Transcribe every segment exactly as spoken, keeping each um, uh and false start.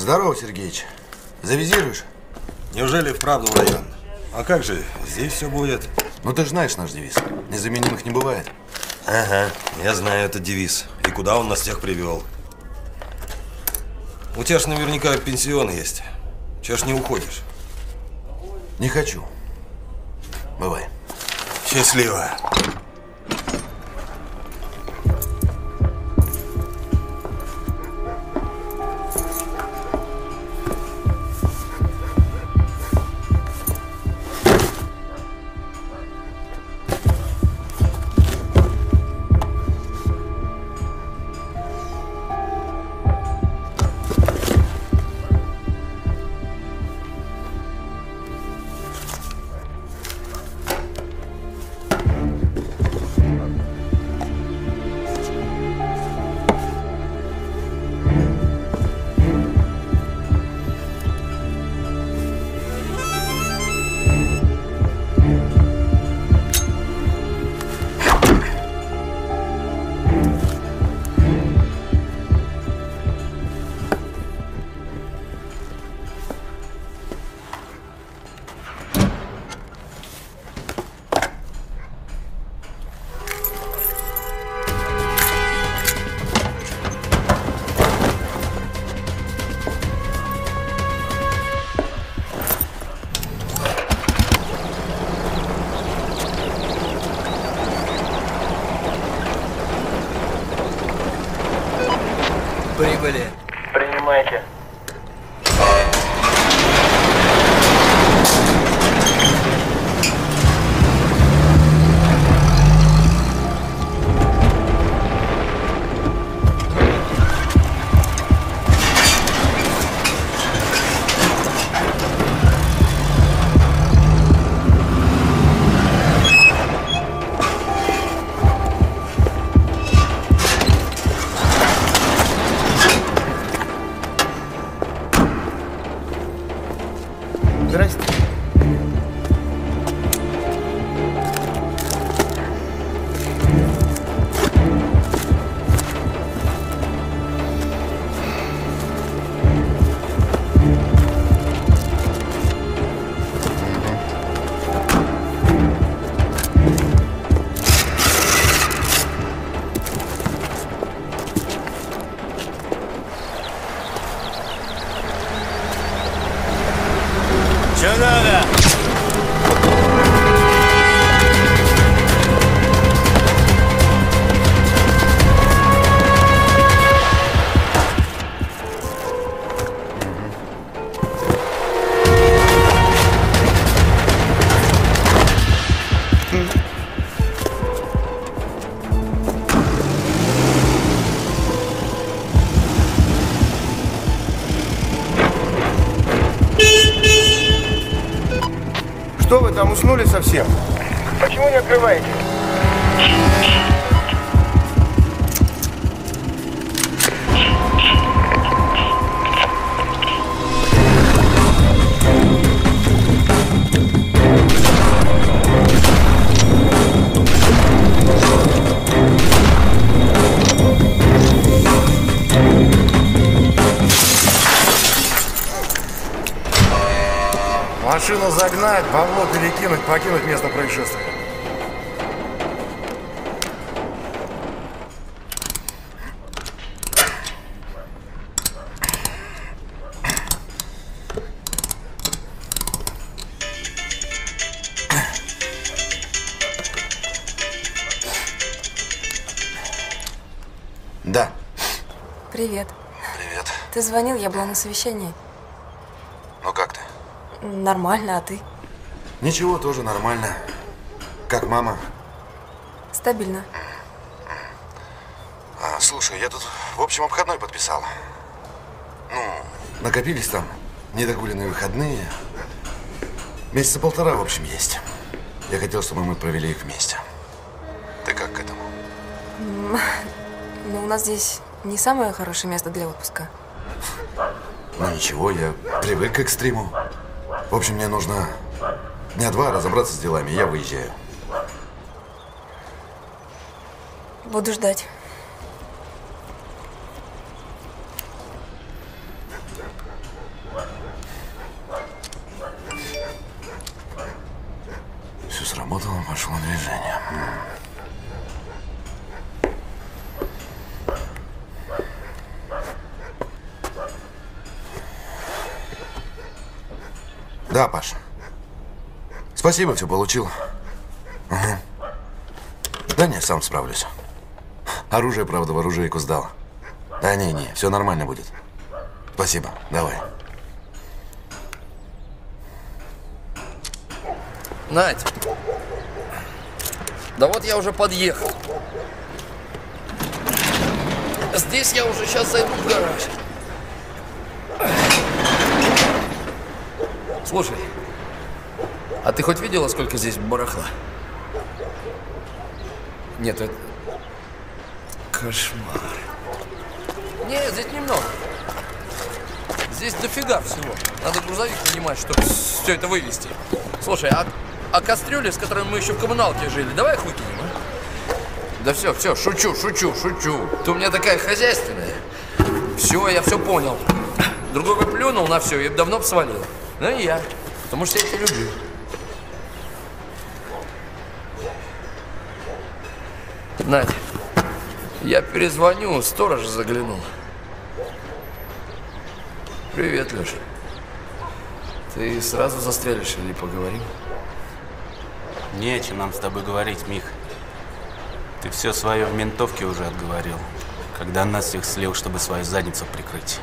Здорово, Сергеич. Завизируешь? Неужели вправду в район? А как же, здесь все будет. Ну ты же знаешь наш девиз. Незаменимых не бывает. Ага, я знаю этот девиз. И куда он нас всех привел. У тебя ж наверняка пенсион есть. Чего ж не уходишь? Не хочу. Бывай. Счастливо. Прибыли. Принимайте. Здрасте. Че надо? Что вы там, уснули совсем? Почему не открываете? Машину загнать, бабло перекинуть, покинуть место происшествия. Да. Привет. Привет. Ты звонил, я была на совещании. Ну как ты? Нормально, а ты? Ничего, тоже нормально. Как мама? Стабильно. А, слушай, я тут, в общем, обходной подписал. Ну, накопились там недогуленные выходные. Месяца полтора, в общем, есть. Я хотел, чтобы мы провели их вместе. Ты как к этому? Ну, у нас здесь не самое хорошее место для отпуска. Ну ничего, я привык к экстриму. В общем, мне нужно дня два разобраться с делами, и я выезжаю. Буду ждать. пошло движение. Да, Паш. Спасибо, все получил. Угу. Да не, сам справлюсь. Оружие, правда, в оружейку сдал. Да не, не, все нормально будет. Спасибо, давай. Надь, да вот я уже подъехал. Здесь я уже сейчас зайду в гараж. Слушай, а ты хоть видела, сколько здесь барахла? Нет, это... Кошмар. Нет, здесь немного. Здесь дофига всего. Надо грузовик нанимать, чтобы все это вывезти. Слушай, а, а кастрюли, с которыми мы еще в коммуналке жили, давай их выкинем, а? Да все, все, шучу, шучу, шучу. Ты у меня такая хозяйственная. Все, я все понял. Другой бы плюнул на все и давно бы свалил. Ну и я, потому что я тебя люблю. Надя, я перезвоню, сторож заглянул. Привет, Леша. Ты сразу застрелишь или поговорим? Не о чем нам с тобой говорить, Мих. Ты все свое в ментовке уже отговорил, когда нас всех слил, чтобы свою задницу прикрыть.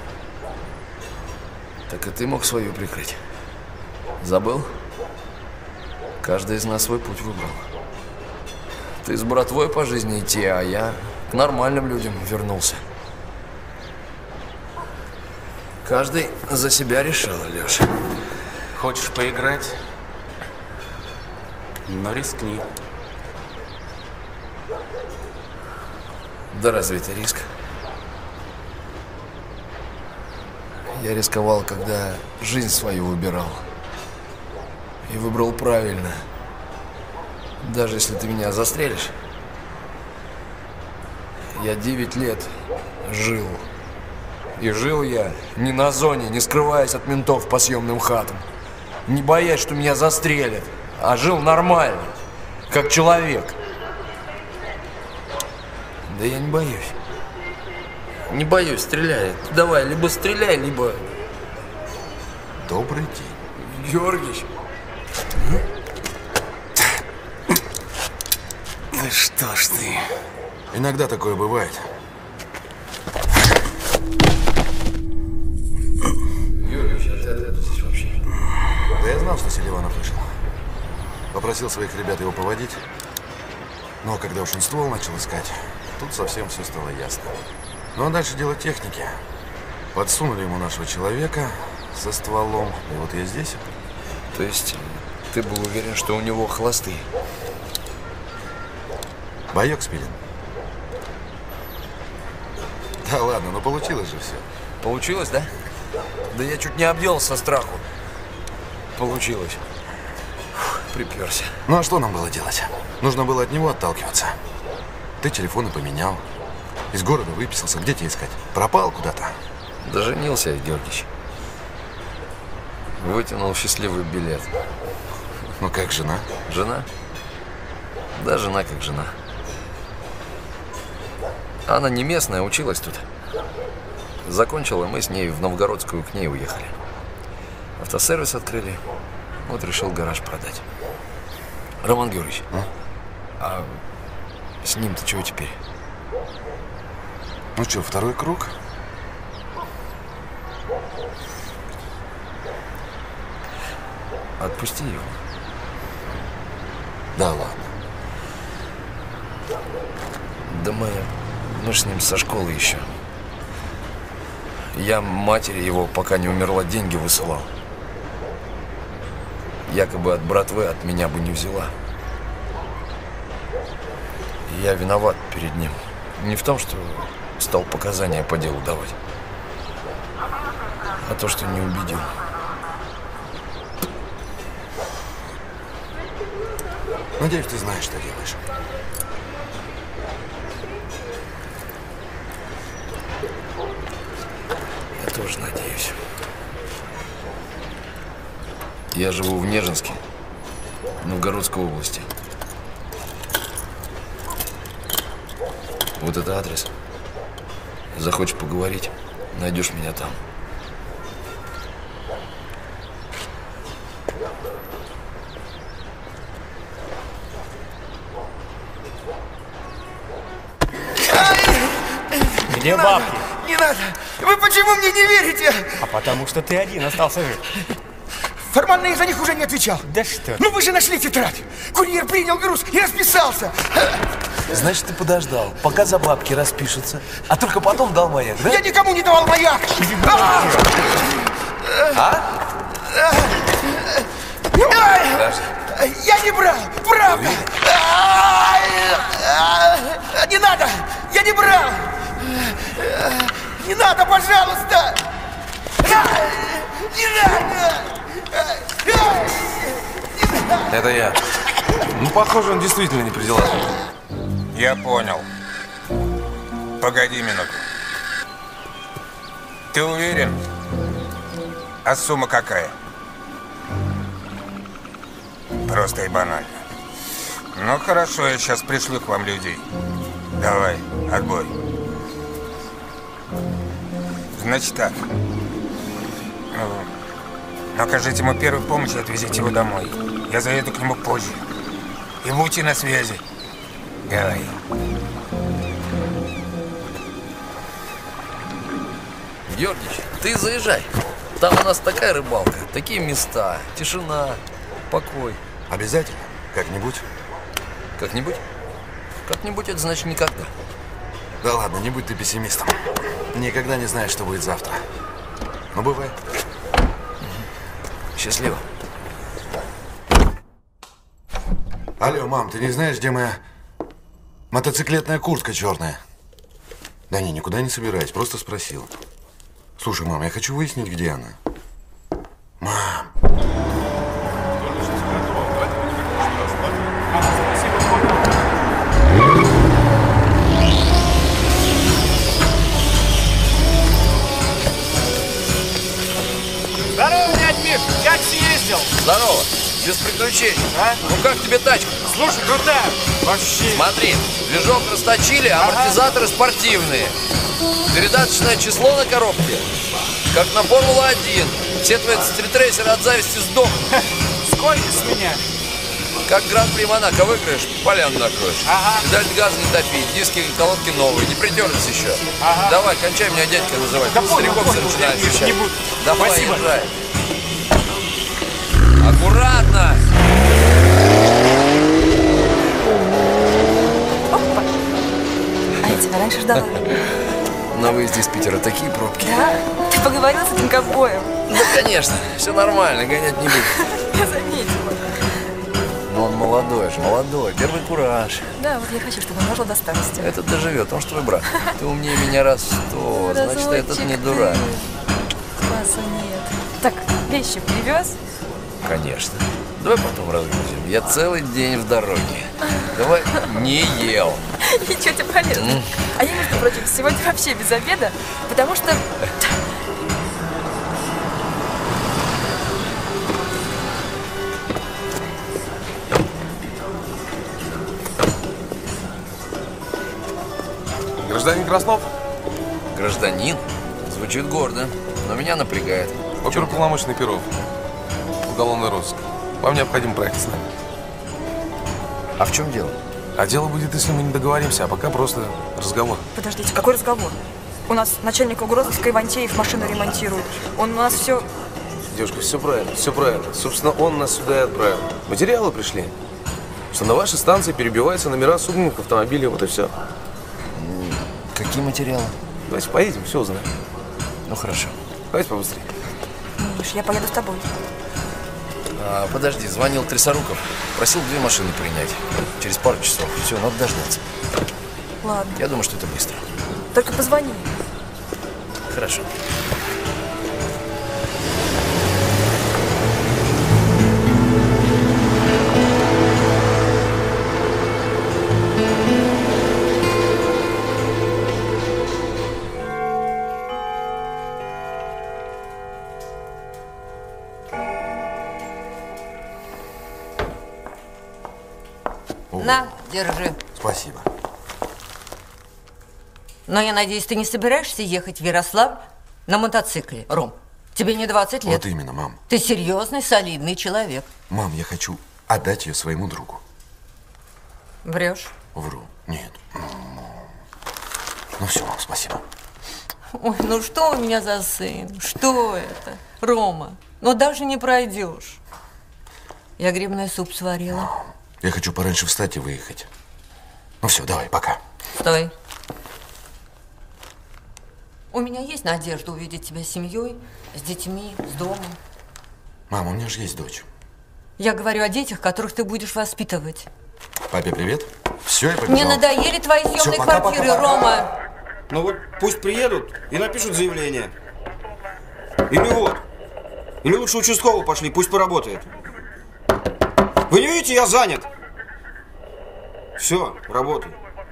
Так и ты мог свою прикрыть. Забыл? Каждый из нас свой путь выбрал. Ты с братвой по жизни идти, а я к нормальным людям вернулся. Каждый за себя решил, Леша. Хочешь поиграть? Но рискни. Да разве это риск? Я рисковал, когда жизнь свою выбирал. И выбрал правильно. Даже если ты меня застрелишь. Я девять лет жил. И жил я не на зоне, не скрываясь от ментов по съемным хатам. Не боясь, что меня застрелят. А жил нормально, как человек. Да я не боюсь. Не боюсь, стреляй. Давай, либо стреляй, либо... Добрый день. Георгич. Да что ж ты. Иногда такое бывает. Георгич, а ты откуда здесь вообще? Да я знал, что Селиванов вышел. Попросил своих ребят его поводить. Но когда уж он ствол начал искать, тут совсем все стало ясно. Ну а дальше дело техники. Подсунули ему нашего человека со стволом. И вот я здесь. То есть ты был уверен, что у него хвосты? Боек спилен. Да ладно, ну получилось же все. Получилось, да? Да я чуть не обделался со страху. Получилось. Фух, приперся. Ну а что нам было делать? Нужно было от него отталкиваться. Ты телефоны поменял. Из города выписался. Где тебя искать? Пропал куда-то. Да женился я, Георгич. Вытянул счастливый билет. Ну как жена? Жена? Да, жена как жена. Она не местная, училась тут. Закончила, мы с ней в Новгородскую к ней уехали. Автосервис открыли. Вот решил гараж продать. Роман Георгиевич, а, а с ним-то чего теперь? Ну что, второй круг? Отпусти его. Да ладно. Да мы, мы ж с ним со школы еще. Я матери его, пока не умерла, деньги высылал. Якобы от братвы от меня бы не взяла. И я виноват перед ним. Не в том, что стал показания по делу давать, а то, что не убедил. Надеюсь, ты знаешь, что делаешь. Я тоже надеюсь. Я живу в Нежинске, Новгородской области. Вот это адрес. Захочешь поговорить, найдешь меня там. Где бабки? Не надо! Вы почему мне не верите? А потому что ты один остался жив. Формально я за них уже не отвечал. Да что? Ну вы же нашли тетрадь. Курьер принял груз и расписался. Значит, ты подождал, пока за бабки распишутся, а только потом дал маяк, да? Я никому не давал маяк. А? Я не брал, правда. Не надо, я не брал. Не надо, пожалуйста. Не надо. Это я. Ну, похоже, он действительно не при делах. Я понял. Погоди минуту. Ты уверен? А сумма какая? Просто и банально. Ну хорошо, я сейчас пришлю к вам людей. Давай, отбой. Значит так. Ну, окажите ему первую помощь и отвезите его домой. Я заеду к нему позже. И будьте на связи. Давай. Георгич, ты заезжай. Там у нас такая рыбалка, такие места, тишина, покой. Обязательно? Как-нибудь? Как-нибудь? Как-нибудь это значит никогда. Да ладно, не будь ты пессимистом. Никогда не знаешь, что будет завтра. Ну, бывай. Счастливо. Алло, мам, ты не знаешь, где моя мотоциклетная куртка черная? Да не, никуда не собираюсь, просто спросил. Слушай, мам, я хочу выяснить, где она. Мам. Здорово, дядь Миш, как съездил? Здорово, без приключений. А? Ну как тебе тачка? Слушай, крутая. Вообще. Смотри, движок расточили, амортизаторы спортивные. Передаточное число на коробке, как на Формула один. Все твои стритрейсеры от зависти сдохнут. Сколько с меня? Как Гран-при Монако выиграешь, поляну накроешь. Ага. И дать газ не топить, диски и колодки новые, не притерлись еще. Ага. Давай, кончай меня дядька называть. Да Тут понял, стариков понял, все начинают Миш, ощущать. не буду. Давай, Спасибо. езжай. Аккуратно! Опа. А я тебя раньше ждала. На выезде из Питера такие пробки. Да? Ты поговорил с этим ковбоем? Да, конечно, все нормально, гонять не буду. Я заметила. Но он молодой же, молодой, первый кураж. Да, вот я хочу, чтобы он дожил до старости. Этот доживет, он же твой брат. Ты умнее меня раз в сто, значит, этот не дурак. Класса нет. Так, вещи привез? Конечно. Давай потом разгрузим. Я целый день в дороге. Давай не ел. Ничего тебе полезно. А я, между прочим, сегодня вообще без обеда, потому что... Гражданин Краснов? Гражданин? Звучит гордо, но меня напрягает. Оперуполномоченный Перов. Уголовный розыск. Вам необходимо проехать с нами. А в чем дело? А дело будет, если мы не договоримся, а пока просто разговор. Подождите, какой разговор? У нас начальник угрозыска Ивантеев машину ремонтирует. Он у нас все... Девушка, все правильно, все правильно. Собственно, он нас сюда и отправил. Материалы пришли, что на вашей станции перебиваются номера сугнанных автомобилей, вот и все. Какие материалы? Давайте поедем, все узнаем. Ну хорошо. Давайте побыстрее. Миш, я поеду с тобой. А, подожди, звонил Трясоруков. Просил две машины принять. Через пару часов. Все, надо дождаться. Ладно. Я думаю, что это быстро. Только позвони. Хорошо. На, держи. Спасибо. Но я надеюсь, ты не собираешься ехать в Ярославль на мотоцикле, Ром? Тебе не двадцать лет. Вот именно, мам. Ты серьезный, солидный человек. Мам, я хочу отдать ее своему другу. Врешь? Вру. Нет. Ну все, мам, спасибо. Ой, ну что у меня за сын? Что это? Рома, ну даже не пройдешь. Я грибной суп сварила. Мам, я хочу пораньше встать и выехать. Ну все, давай, пока. Стой. У меня есть надежда увидеть тебя с семьей, с детьми, с домом. Мама, у меня же есть дочь. Я говорю о детях, которых ты будешь воспитывать. Папе привет. Все, я побежал. Мне надоели твои съемные Всё, пока, квартиры, пока, пока. Рома. Ну вот пусть приедут и напишут заявление. Или вот. Или лучше участкового пошли, пусть поработает. Вы не видите, я занят. Все, работай.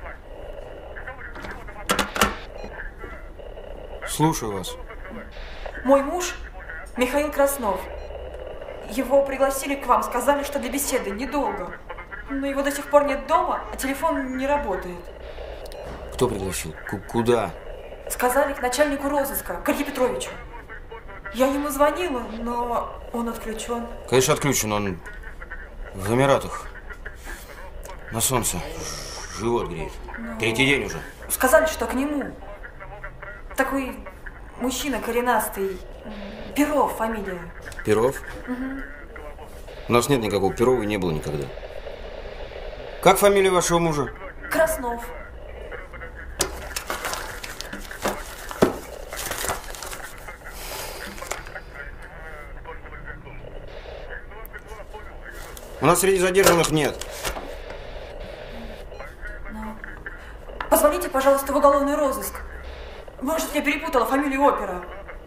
Слушаю вас. Мой муж Михаил Краснов. Его пригласили к вам, сказали, что для беседы недолго. Но его до сих пор нет дома, а телефон не работает. Кто пригласил? К куда? Сказали к начальнику розыска, к Илье Петровичу. Я ему звонила, но он отключен. Конечно, отключен, он в Эмиратах. На солнце. Живот греет. Ну, Третий день уже. сказали, что к нему. Такой мужчина коренастый. Перов фамилия. Перов? Угу. У нас нет никакого Перова и не было никогда. Как фамилия вашего мужа? Краснов. У нас среди задержанных нет. Но... Позвоните, пожалуйста, в уголовный розыск. Может, я перепутала фамилию Опера.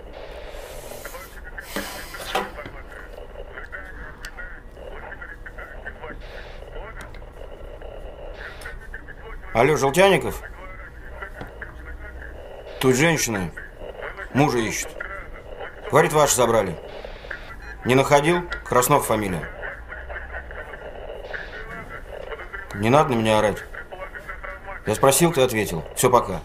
Алло, Желтяников? Тут женщина мужа ищет. Говорит, ваши забрали. Не находил? Краснов фамилия. Не надо на меня орать. Я спросил, ты ответил. Все, пока.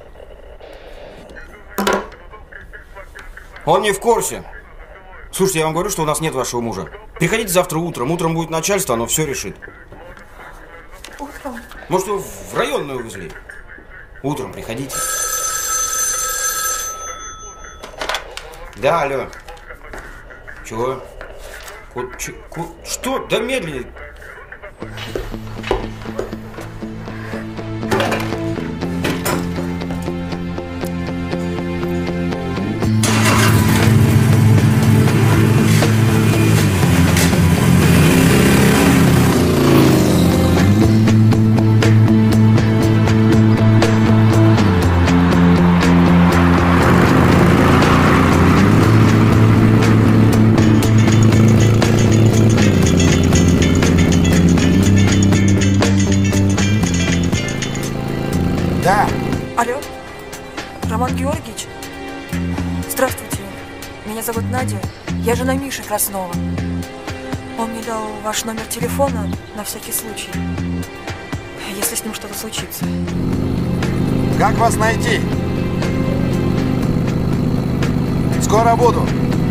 Он не в курсе. Слушайте, я вам говорю, что у нас нет вашего мужа. Приходите завтра утром. Утром будет начальство, оно все решит. Утром? Может, его в районную увезли? Утром приходите. Да, алло. Чего? Ку ч ку что? Да медленнее. Да. Алло, Роман Георгиевич? Здравствуйте, меня зовут Надя, я жена Миши Краснова. Он мне дал ваш номер телефона на всякий случай, если с ним что-то случится. Как вас найти? Скоро буду.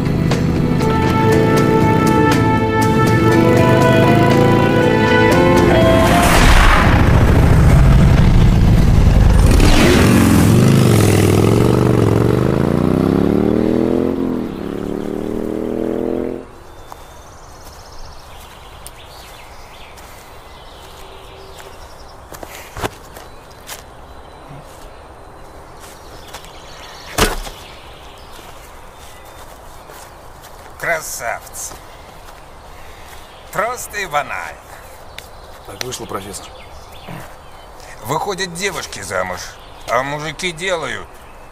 Красавцы. Просто и банально. Так вышло, профессор. Выходят девушки замуж, а мужики делают.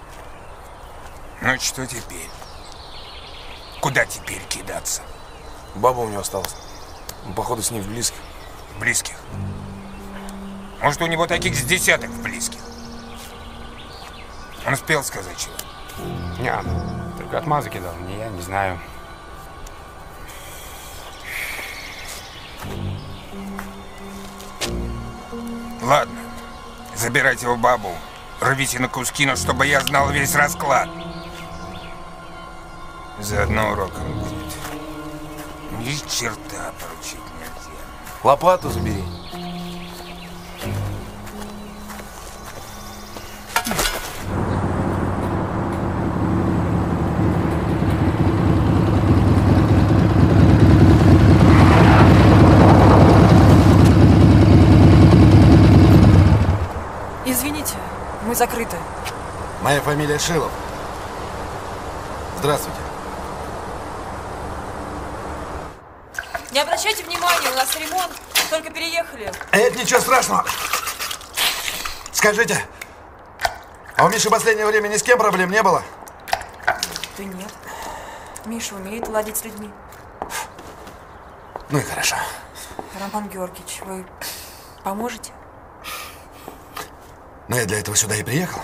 Ну что теперь? Куда теперь кидаться? Баба у него осталась. Он, походу, с ней в близких. Близких? Может, у него таких с десяток близких? Он успел сказать чего? Не, только отмазы кидал. Не я, не знаю. Ладно, забирайте его бабу рвите на куски, но чтобы я знал весь расклад. Заодно уроком будет. Ни черта поручить нельзя. Лопату забери. Извините, мы закрыты. Моя фамилия Шилов. Здравствуйте. Не обращайте внимания, у нас ремонт. Только переехали. Это ничего страшного. Скажите, а у Миши в последнее время ни с кем проблем не было? Да нет. Миша умеет ладить с людьми. Ну и хорошо. Роман Георгиевич, вы поможете? Но я для этого сюда и приехал.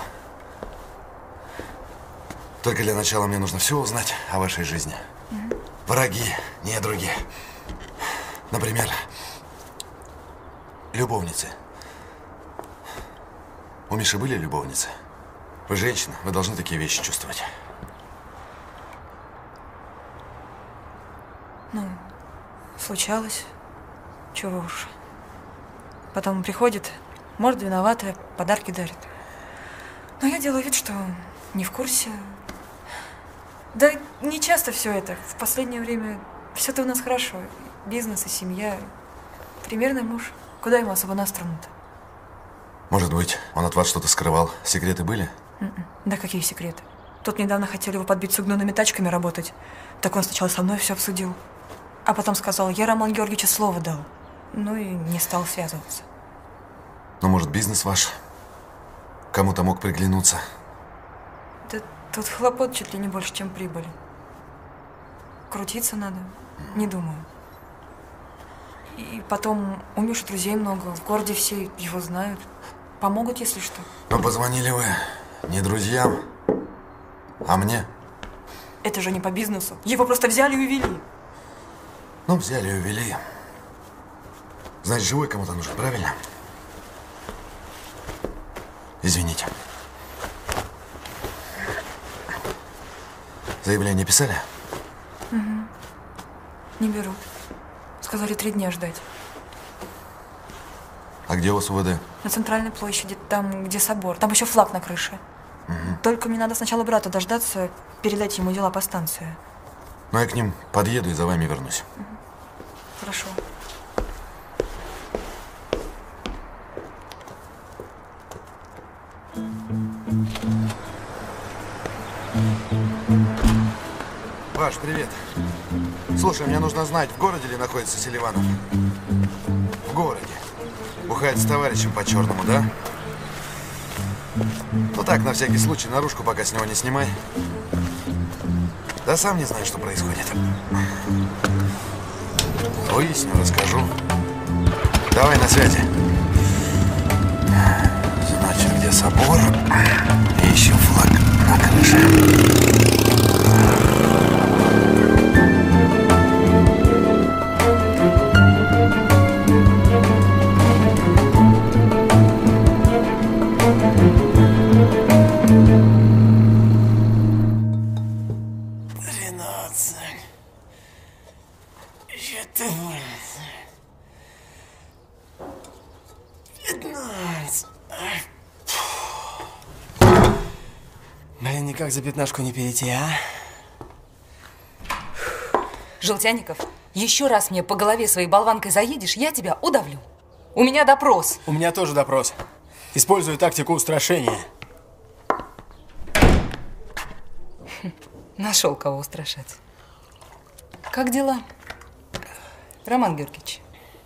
Только для начала мне нужно все узнать о вашей жизни. Угу. Враги, недруги. Например, любовницы. У Миши были любовницы? Вы женщина, вы должны такие вещи чувствовать. Ну, случалось. Чего уж. Потом приходит, может, виноватая, подарки дарит. Но я делаю вид, что не в курсе. Да не часто все это. В последнее время все-то у нас хорошо. Бизнес и семья. Примерный муж. Куда ему особо наструнуть-то? Может быть, он от вас что-то скрывал? Секреты были? Mm-mm. Да какие секреты? Тут недавно хотели его подбить с угнанными тачками работать. Так он сначала со мной все обсудил. А потом сказал, я Роман Георгиевичу слово дал. Ну и не стал связываться. Ну, может, бизнес ваш кому-то мог приглянуться? Да тут хлопот чуть ли не больше, чем прибыли. Крутиться надо, не думаю. И потом у Миши друзей много, в городе все его знают. Помогут, если что. Но позвонили вы не друзьям, а мне. Это же не по бизнесу. Его просто взяли и увели. Ну, взяли и увели. Значит, живой кому-то нужен, правильно? Извините. Заявление писали? Угу. Не берут. Сказали три дня ждать. А где у вас УВД? На центральной площади, там, где собор. Там еще флаг на крыше. Угу. Только мне надо сначала брата дождаться, передать ему дела по станции. Ну, я к ним подъеду и за вами вернусь. Угу. Хорошо. Паш, привет. Слушай, мне нужно знать, в городе ли находится Селиванов? В городе. Бухает с товарищем по-черному, да? Ну так, на всякий случай, наружку пока с него не снимай. Да сам не знаю, что происходит. Выясню, расскажу. Давай, на связи. Значит, где собор? И еще флаг на крыше. Блин, никак за пятнашку не перейти, а? Желтяников, еще раз мне по голове своей болванкой заедешь, я тебя удавлю. У меня допрос. У меня тоже допрос. Использую тактику устрашения. Нашел кого устрашать. Как дела, Роман Георгиевич?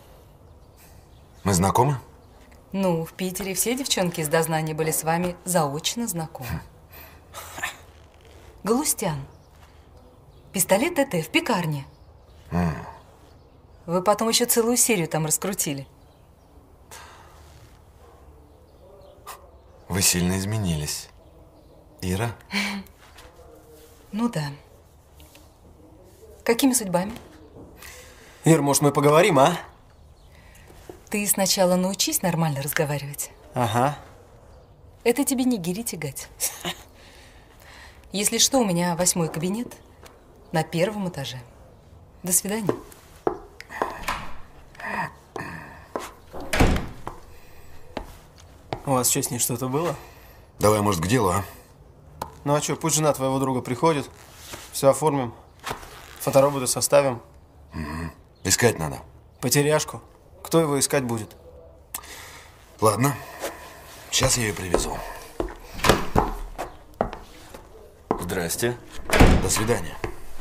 Мы знакомы? Ну, в Питере все девчонки из дознания были с вами заочно знакомы. Галустян. Пистолет ТТ в пекарне. Mm. Вы потом еще целую серию там раскрутили. Вы сильно изменились, Ира. Ну да. Какими судьбами? Ир, может, мы поговорим, а? Ты сначала научись нормально разговаривать. Ага. Это тебе не гири тягать. Если что, у меня восьмой кабинет на первом этаже. До свидания. У вас что, с ней что-то было? Давай, может, к делу, а? Ну а что, пусть жена твоего друга приходит, все оформим, фотороботы составим. Угу. Искать надо. Потеряшку. Кто его искать будет? Ладно, сейчас я ее привезу. Здрасте. До свидания.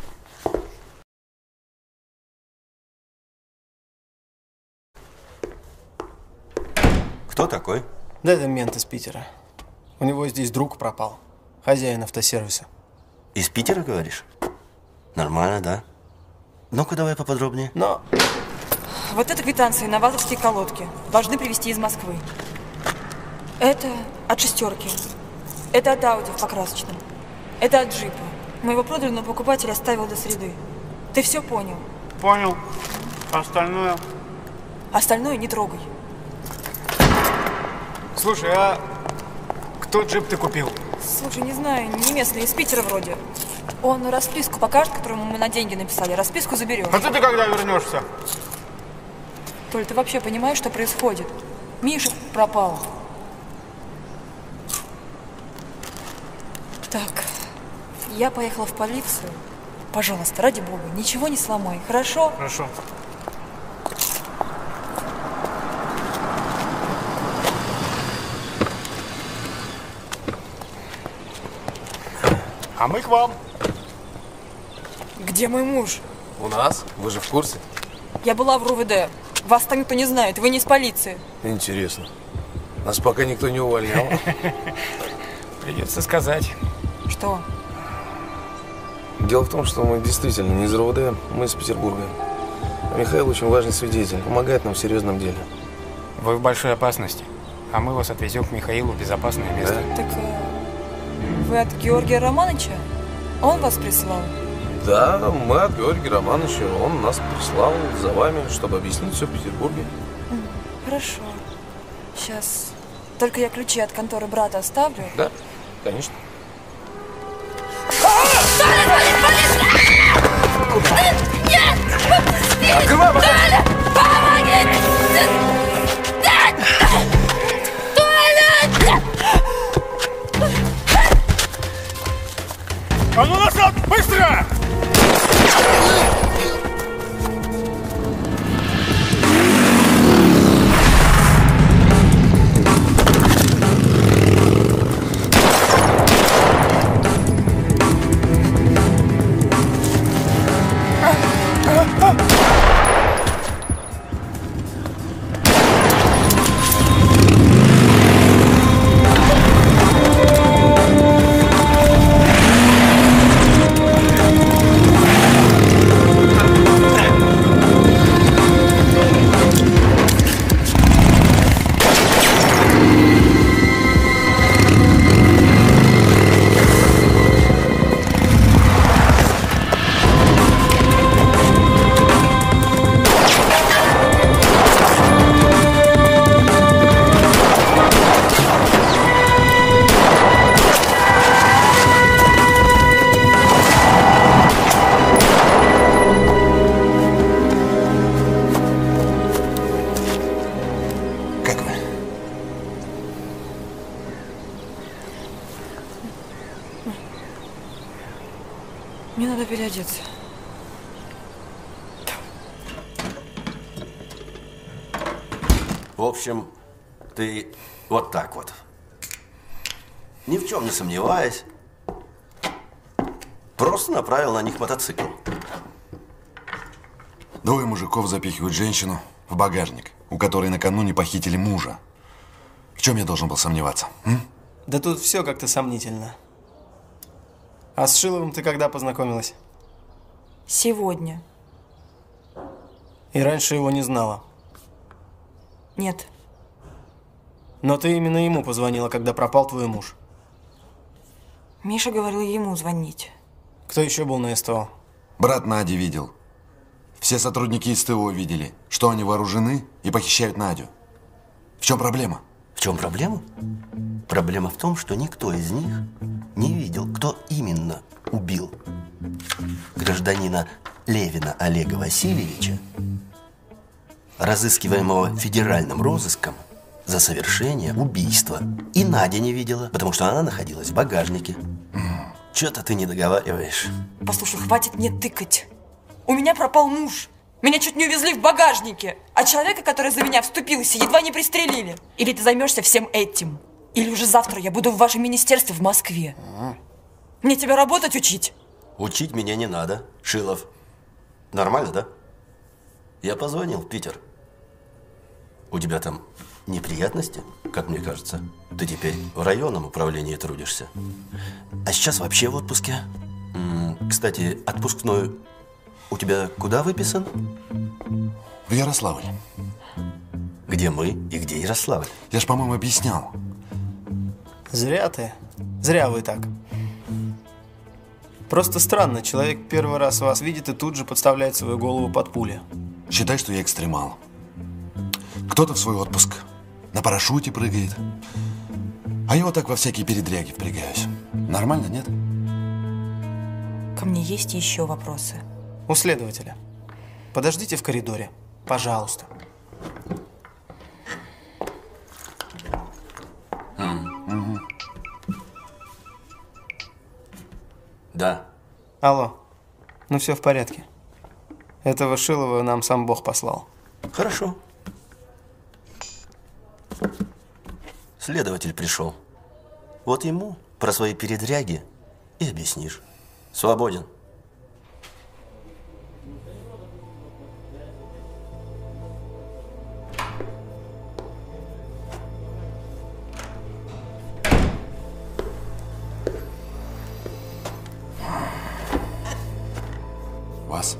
Кто такой? Да это мент из Питера. У него здесь друг пропал. Хозяин автосервиса. Из Питера, говоришь? Нормально, да? Ну-ка, давай поподробнее. Но вот это квитанции на вазовские колодки. Должны привезти из Москвы. Это от шестерки. Это от Ауди в покрасочном. Это от джипа. Моего продали, но покупатель оставил до среды. Ты все понял? Понял. Остальное? Остальное не трогай. Слушай, а кто джип ты купил? Слушай, не знаю, не местный, из Питера вроде. Он расписку покажет, которую мы на деньги написали. Расписку заберешь. А ты, ты когда вернешься? Толь, ты вообще понимаешь, что происходит? Миша пропал. Так, я поехала в полицию. Пожалуйста, ради бога, ничего не сломай, хорошо? Хорошо. А мы к вам. Где мой муж? У нас? Вы же в курсе? Я была в РУВД. Вас там никто не знает, вы не из полиции. Интересно. Нас пока никто не увольнял. Придется сказать. Что? Дело в том, что мы действительно не из РУВД, мы из Петербурга. А Михаил очень важный свидетель, помогает нам в серьезном деле. Вы в большой опасности, а мы вас отвезем к Михаилу в безопасное место. Да? Так э, вы от Георгия Романовича? Он вас прислал? Да, мы от Георгия Романовича. Он нас прислал за вами, чтобы объяснить все в Петербурге. Хорошо. Сейчас. Только я ключи от конторы брата оставлю. Да, конечно. Нет! Открывай, Толя! Помогите! Толя! А ну назад! Быстро! Мне надо переодеться. В общем, ты вот так вот, ни в чем не сомневаясь, просто направил на них мотоцикл. Двое мужиков запихивают женщину в багажник, у которой накануне похитили мужа. В чем я должен был сомневаться? М? Да тут все как-то сомнительно. А с Шиловым ты когда познакомилась? Сегодня. И раньше его не знала? Нет. Но ты именно ему позвонила, когда пропал твой муж. Миша говорил ему звонить. Кто еще был на СТО? Брат Нади видел. Все сотрудники СТО видели, что они вооружены и похищают Надю. В чем проблема? В чем проблема? Проблема в том, что никто из них не видел, кто именно убил гражданина Левина Олега Васильевича, разыскиваемого федеральным розыском за совершение убийства. И Надя не видела, потому что она находилась в багажнике. Чё-то ты не договариваешь. Послушай, хватит мне тыкать. У меня пропал муж. Меня чуть не увезли в багажнике. А человека, который за меня вступился, едва не пристрелили. Или ты займешься всем этим, или уже завтра я буду в вашем министерстве в Москве. Мне тебя работать учить? Учить меня не надо, Шилов. Нормально, да? Я позвонил в Питер. У тебя там неприятности, как мне кажется. Ты теперь в районном управлении трудишься. А сейчас вообще в отпуске. Кстати, отпускной у тебя куда выписан? В Ярославль. Где мы и где Ярославль? Я ж, по-моему, объяснял. Зря ты. Зря вы так. Просто странно, человек первый раз вас видит и тут же подставляет свою голову под пули. Считай, что я экстремал. Кто-то в свой отпуск на парашюте прыгает, а я вот так во всякие передряги впрягаюсь. Нормально, нет? Ко мне есть еще вопросы. У следователя. Подождите в коридоре, пожалуйста. Угу. Да. Алло. Ну все в порядке. Этого Шилова нам сам Бог послал. Хорошо. Следователь пришел. Вот ему про свои передряги и объяснишь. Свободен. Вас.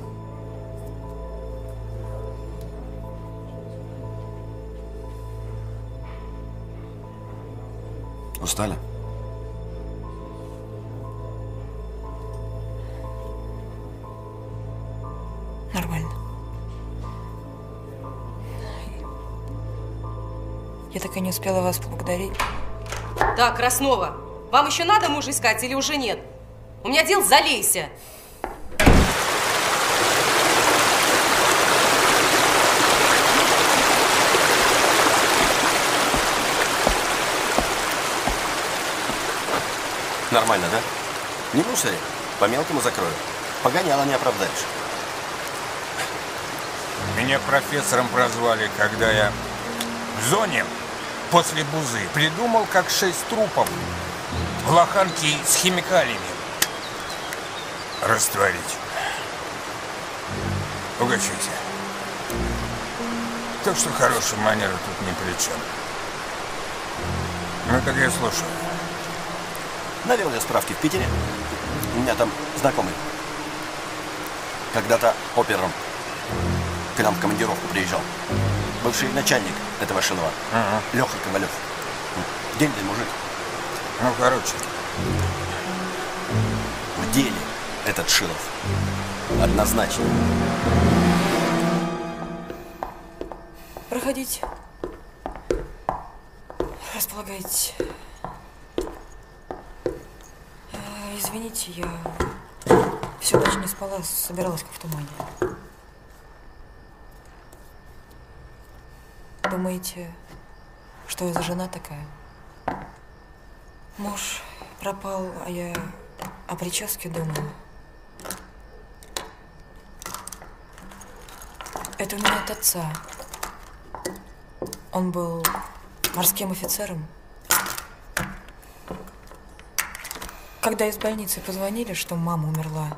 Устали? Нормально. Я так и не успела вас поблагодарить. Так, Краснова, вам еще надо мужа искать или уже нет? У меня дел залейся. Нормально, да? Не мусори, по-мелкому закрою. Погоняло не оправдаешь. Меня профессором прозвали, когда я в зоне после бузы придумал, как шесть трупов в лоханке с химикалиями растворить. Угощайся. Так что хорошая манера тут ни при чем. Ну так я слушаю. Навел я справки в Питере. У меня там знакомый. Когда-то опером к нам в командировку приезжал. Бывший начальник этого Шилова. Ага. Леха Ковалев. Дельный мужик. Ну, короче. В деле этот Шилов. Однозначно. Проходите. Располагайтесь. Извините, я всю ночь не спала, собиралась как в тумане. Думаете, что я за жена такая? Муж пропал, а я о прическе думала. Это у меня от отца. Он был морским офицером. Когда из больницы позвонили, что мама умерла,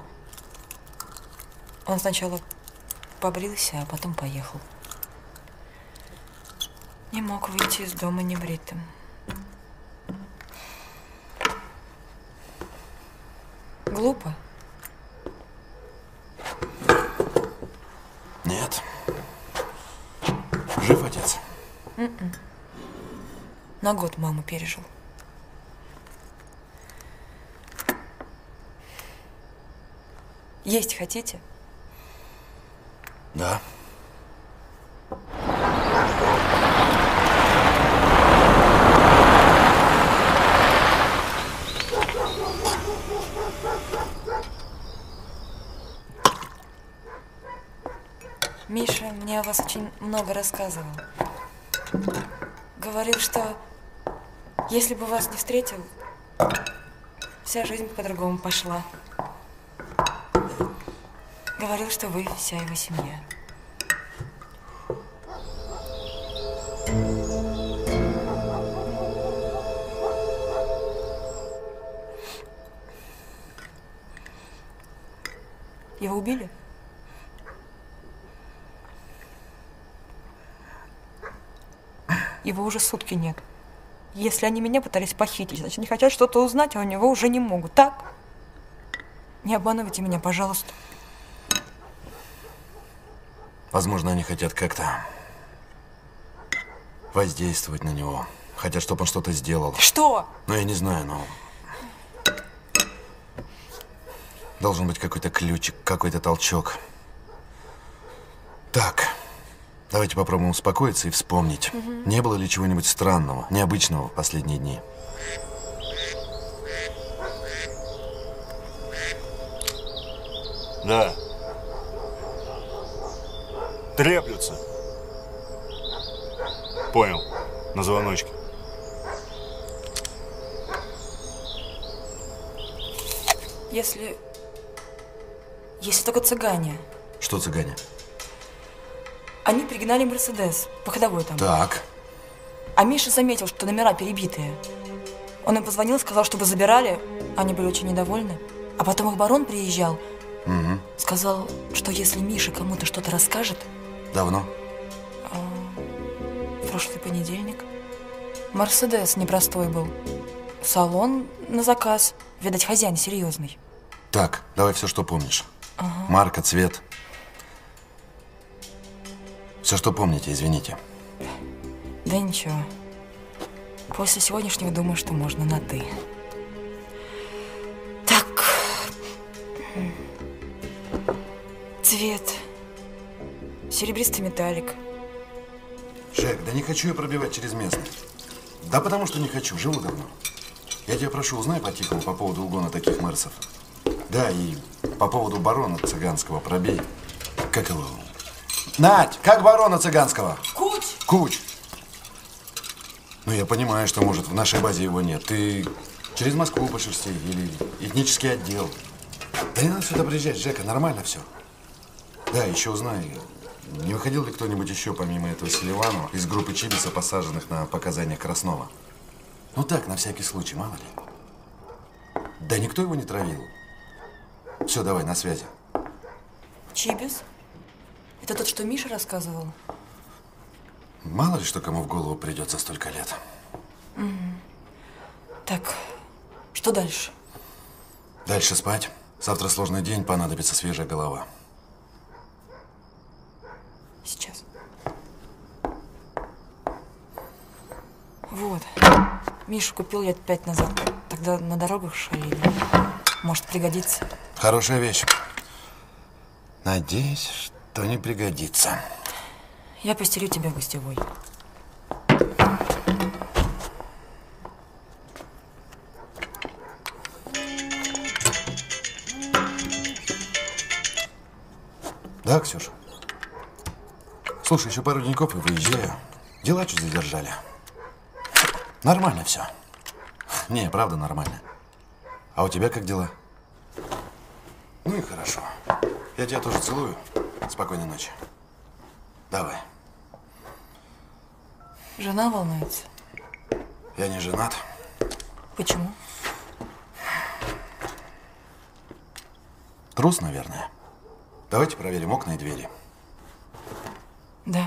он сначала побрился, а потом поехал. Не мог выйти из дома небритым. Глупо? Нет. Жив отец? М-м. На год маму пережил. Есть хотите? Да. Миша мне о вас очень много рассказывал. Говорил, что если бы вас не встретил, вся жизнь по-другому пошла. Говорил, что вы вся его семья. Его убили? Его уже сутки нет. Если они меня пытались похитить, значит, не хотят что-то узнать, а у него уже не могут. Так? Не обманывайте меня, пожалуйста. Возможно, они хотят как-то воздействовать на него. Хотят, чтобы он что-то сделал. Что? Ну, я не знаю, но... Должен быть какой-то ключик, какой-то толчок. Так, давайте попробуем успокоиться и вспомнить. Угу. Не было ли чего-нибудь странного, необычного в последние дни? Да. Треплются. Понял. На звоночке. Если... Если только цыгане. Что цыгане? Они пригнали Мерседес, по ходовой там. Так. А Миша заметил, что номера перебитые. Он им позвонил, сказал, чтобы забирали. Они были очень недовольны. А потом их барон приезжал. Угу. Сказал, что если Миша кому-то что-то расскажет... Давно? А, в прошлый понедельник. Мерседес непростой был. Салон на заказ. Видать, хозяин серьезный. Так, давай все, что помнишь. Ага. Марка, цвет. Все, что помните, извините. Да ничего. После сегодняшнего думаю, что можно на «ты». Так. Цвет. Серебристый металлик. Жек, да не хочу я пробивать через местность. Да потому что не хочу, живу давно. Я тебя прошу, узнай по-тихому по поводу угона таких мерсов. Да, и по поводу барона цыганского пробей. Как его? Надь, как барона цыганского? Куч! Куч! Ну, я понимаю, что, может, в нашей базе его нет. Ты через Москву пошерсти или этнический отдел. Да не надо сюда приезжать, Жека, нормально все. Да, еще узнай, не выходил ли кто-нибудь еще, помимо этого Селиванова, из группы Чибиса, посаженных на показания Краснова? Ну так, на всякий случай, мало ли. Да никто его не травил. Все, давай, на связи. Чибис? Это тот, что Миша рассказывал? Мало ли, что кому в голову придет за столько лет. Угу. Так, что дальше? Дальше спать. Завтра сложный день, понадобится свежая голова. Сейчас. Вот. Мишу купил лет пять назад. Тогда на дорогах шалили. Может пригодится. Хорошая вещь. Надеюсь, что не пригодится. Я постелю тебя в гостевой. Да, Ксюша? Слушай, еще пару деньков и выезжаю. Дела чуть задержали. Нормально все. Не, правда нормально. А у тебя как дела? Ну и хорошо. Я тебя тоже целую. Спокойной ночи. Давай. Жена волнуется? Я не женат. Почему? Трус, наверное. Давайте проверим окна и двери. Да.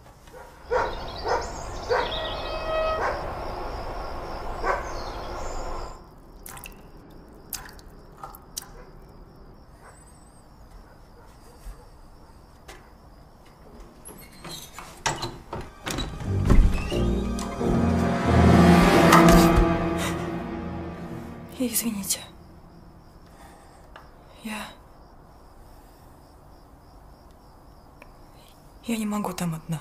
Извините. Я... Я не могу там одна.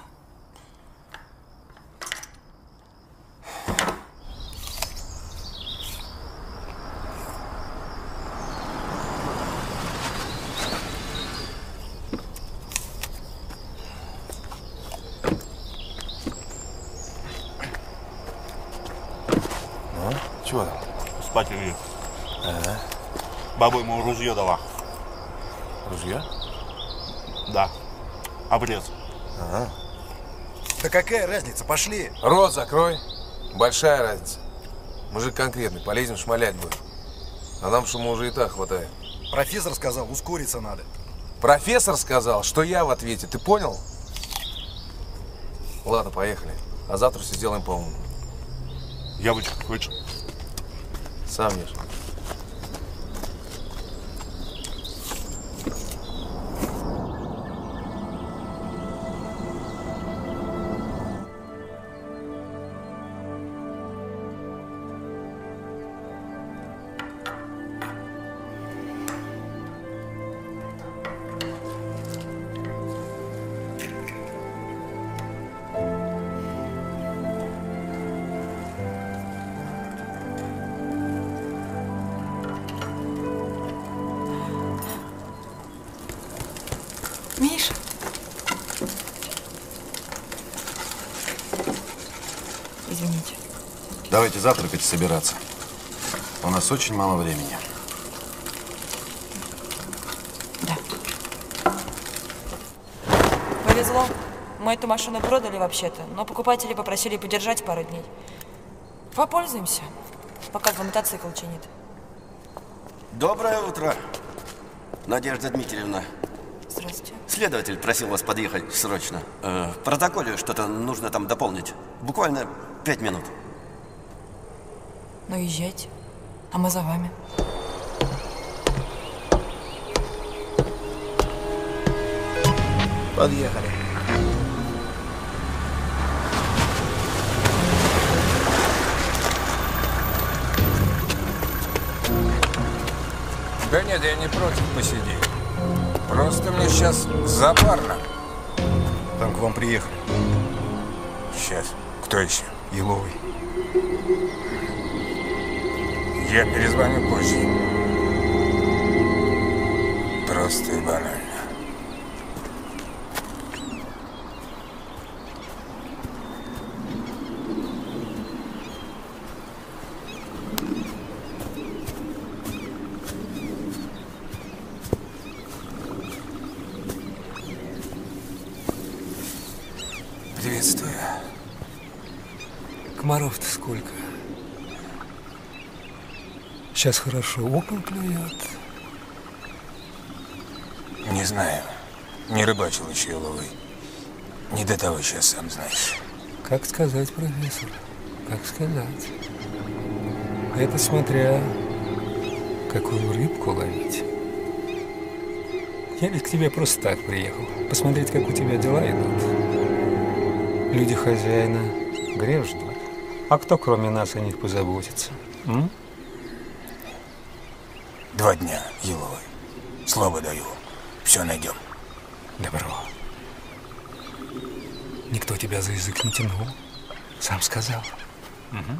чего там? Спать лежит. Ага. Баба ему ружье дала. Ружье? Да. Обрез. Ага. Да какая разница? Пошли. Рот закрой. Большая разница. Мужик конкретный, полезем, шмалять будем. А нам шума уже и так хватает. Профессор сказал, ускориться надо. Профессор сказал, что я в ответе, ты понял? Ладно, поехали. А завтра все сделаем по-умному. Яблочко хочешь? Сам ешь. Миша. Извините. Давайте завтракать и собираться. У нас очень мало времени. Повезло. Мы эту машину продали вообще-то, но покупатели попросили подержать пару дней. Попользуемся, пока твой мотоцикл чинит. Доброе утро, Надежда Дмитриевна. Здравствуйте. Следователь просил вас подъехать срочно. Э, в протоколе что-то нужно там дополнить. Буквально пять минут. Ну, езжайте. А мы за вами. Подъехали. Да нет, я не против посидеть. Просто мне сейчас запарно. Там к вам приехали. Сейчас. Кто еще? Еловый. Я перезвоню позже. Просто и банально. Приветствую. Комаров-то сколько? Сейчас хорошо окон клюет. Не знаю. Не рыбачил еще Еловый. Не до того сейчас, сам знаешь. Как сказать, профессор? Как сказать? Это смотря какую рыбку ловить. Я ведь к тебе просто так приехал. Посмотреть, как у тебя дела идут. Люди хозяина грех ждут. А кто, кроме нас, о них позаботится? М? Два дня, Еловый. Слово даю. Все найдем. Добро. Никто тебя за язык не тянул. Сам сказал. Угу.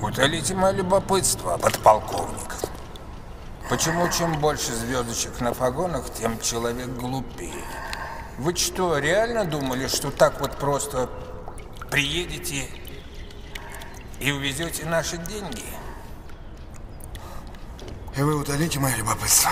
Утолите мое любопытство, подполковник. Почему чем больше звездочек на погонах, тем человек глупее? Вы что, реально думали, что так вот просто приедете и увезете наши деньги? И вы утолите мое любопытство.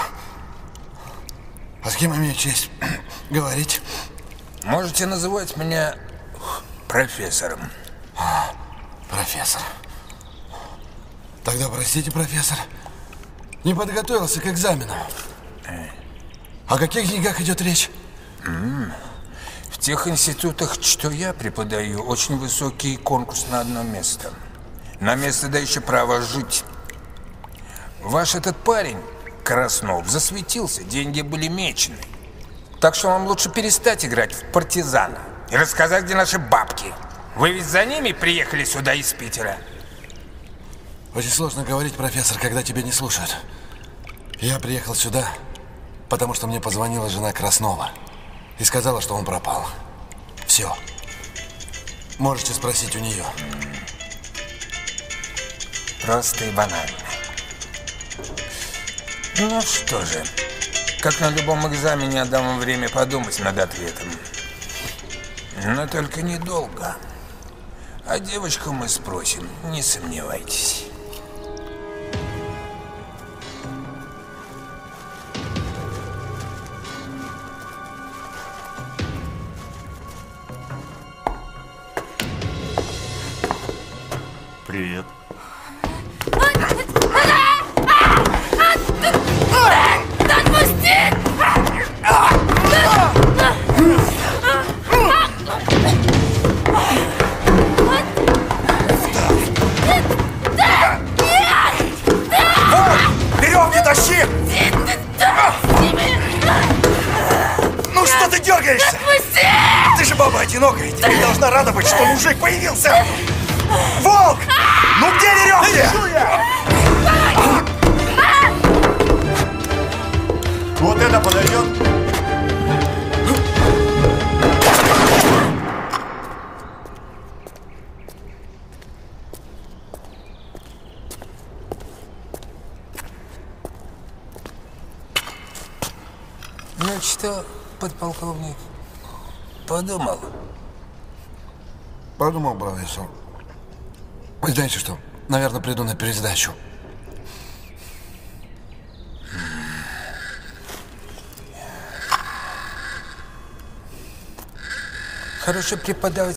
А с кем имею честь говорить? Можете называть меня профессором. А, профессор. Тогда простите, профессор. Не подготовился к экзамену. О каких деньгах идет речь? М-м. В тех институтах, что я преподаю, очень высокий конкурс на одно место. На место, да еще право жить. Ваш этот парень, Краснов, засветился, деньги были мечены. Так что вам лучше перестать играть в партизана и рассказать, где наши бабки. Вы ведь за ними приехали сюда из Питера? Очень сложно говорить, профессор, когда тебя не слушают. Я приехал сюда, потому что мне позвонила жена Краснова и сказала, что он пропал. Все. Можете спросить у нее. Просто и банально. Ну что же, как на любом экзамене, я дам вам время подумать над ответом. Но только недолго. А девочку мы спросим, не сомневайтесь. Привет. Отпусти! Веревки тащи! Ну что ты дергаешься? Отпусти! Ты же баба одинокая, тебе должна рада быть, что мужик появился! Волк! Ну где веревки? Вот это подойдет. Ну что, подполковник, подумал? Подумал, профессор. Вы знаете что? Наверное, приду на пересдачу. Хороший преподаватель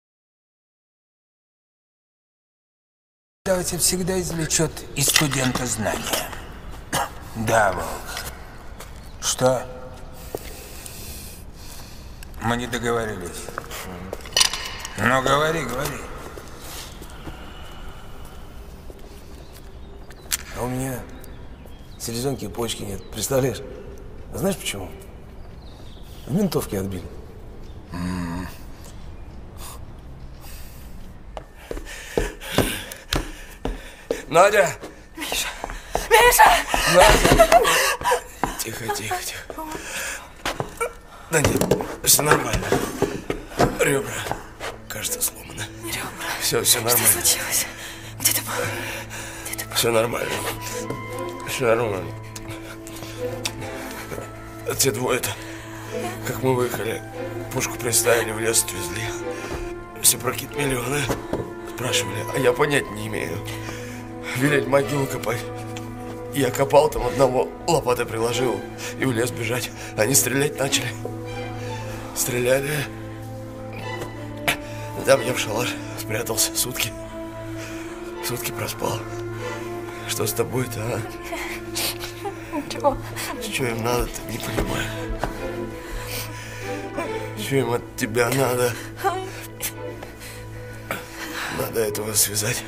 Преподаватель всегда извлечет из студента знания. Да, Волк. Что? Мы не договорились. Ну, говори, говори. А у меня селезенки и почки нет, представляешь? А знаешь почему? В ментовке отбили. Mm. Надя! Миша! Миша! Надя! Тихо, тихо, тихо. Да нет, все нормально. Ребра, кажется, сломаны. Ребра? Все, все нормально. Что случилось? Где ты был? Где ты был? Все нормально. Все нормально. А те двое-то, как мы выехали, пушку приставили, в лес отвезли. Все про какие-то миллионы спрашивали, а я понять не имею. Велели могилу копать. Я копал там одного, лопатой приложил и в лес бежать. Они стрелять начали. Стреляли. Там я в шалаш спрятался сутки. Сутки проспал. Что с тобой-то, а? Чего? Что им надо-то, не понимаю. Что им от тебя надо? Надо этого связать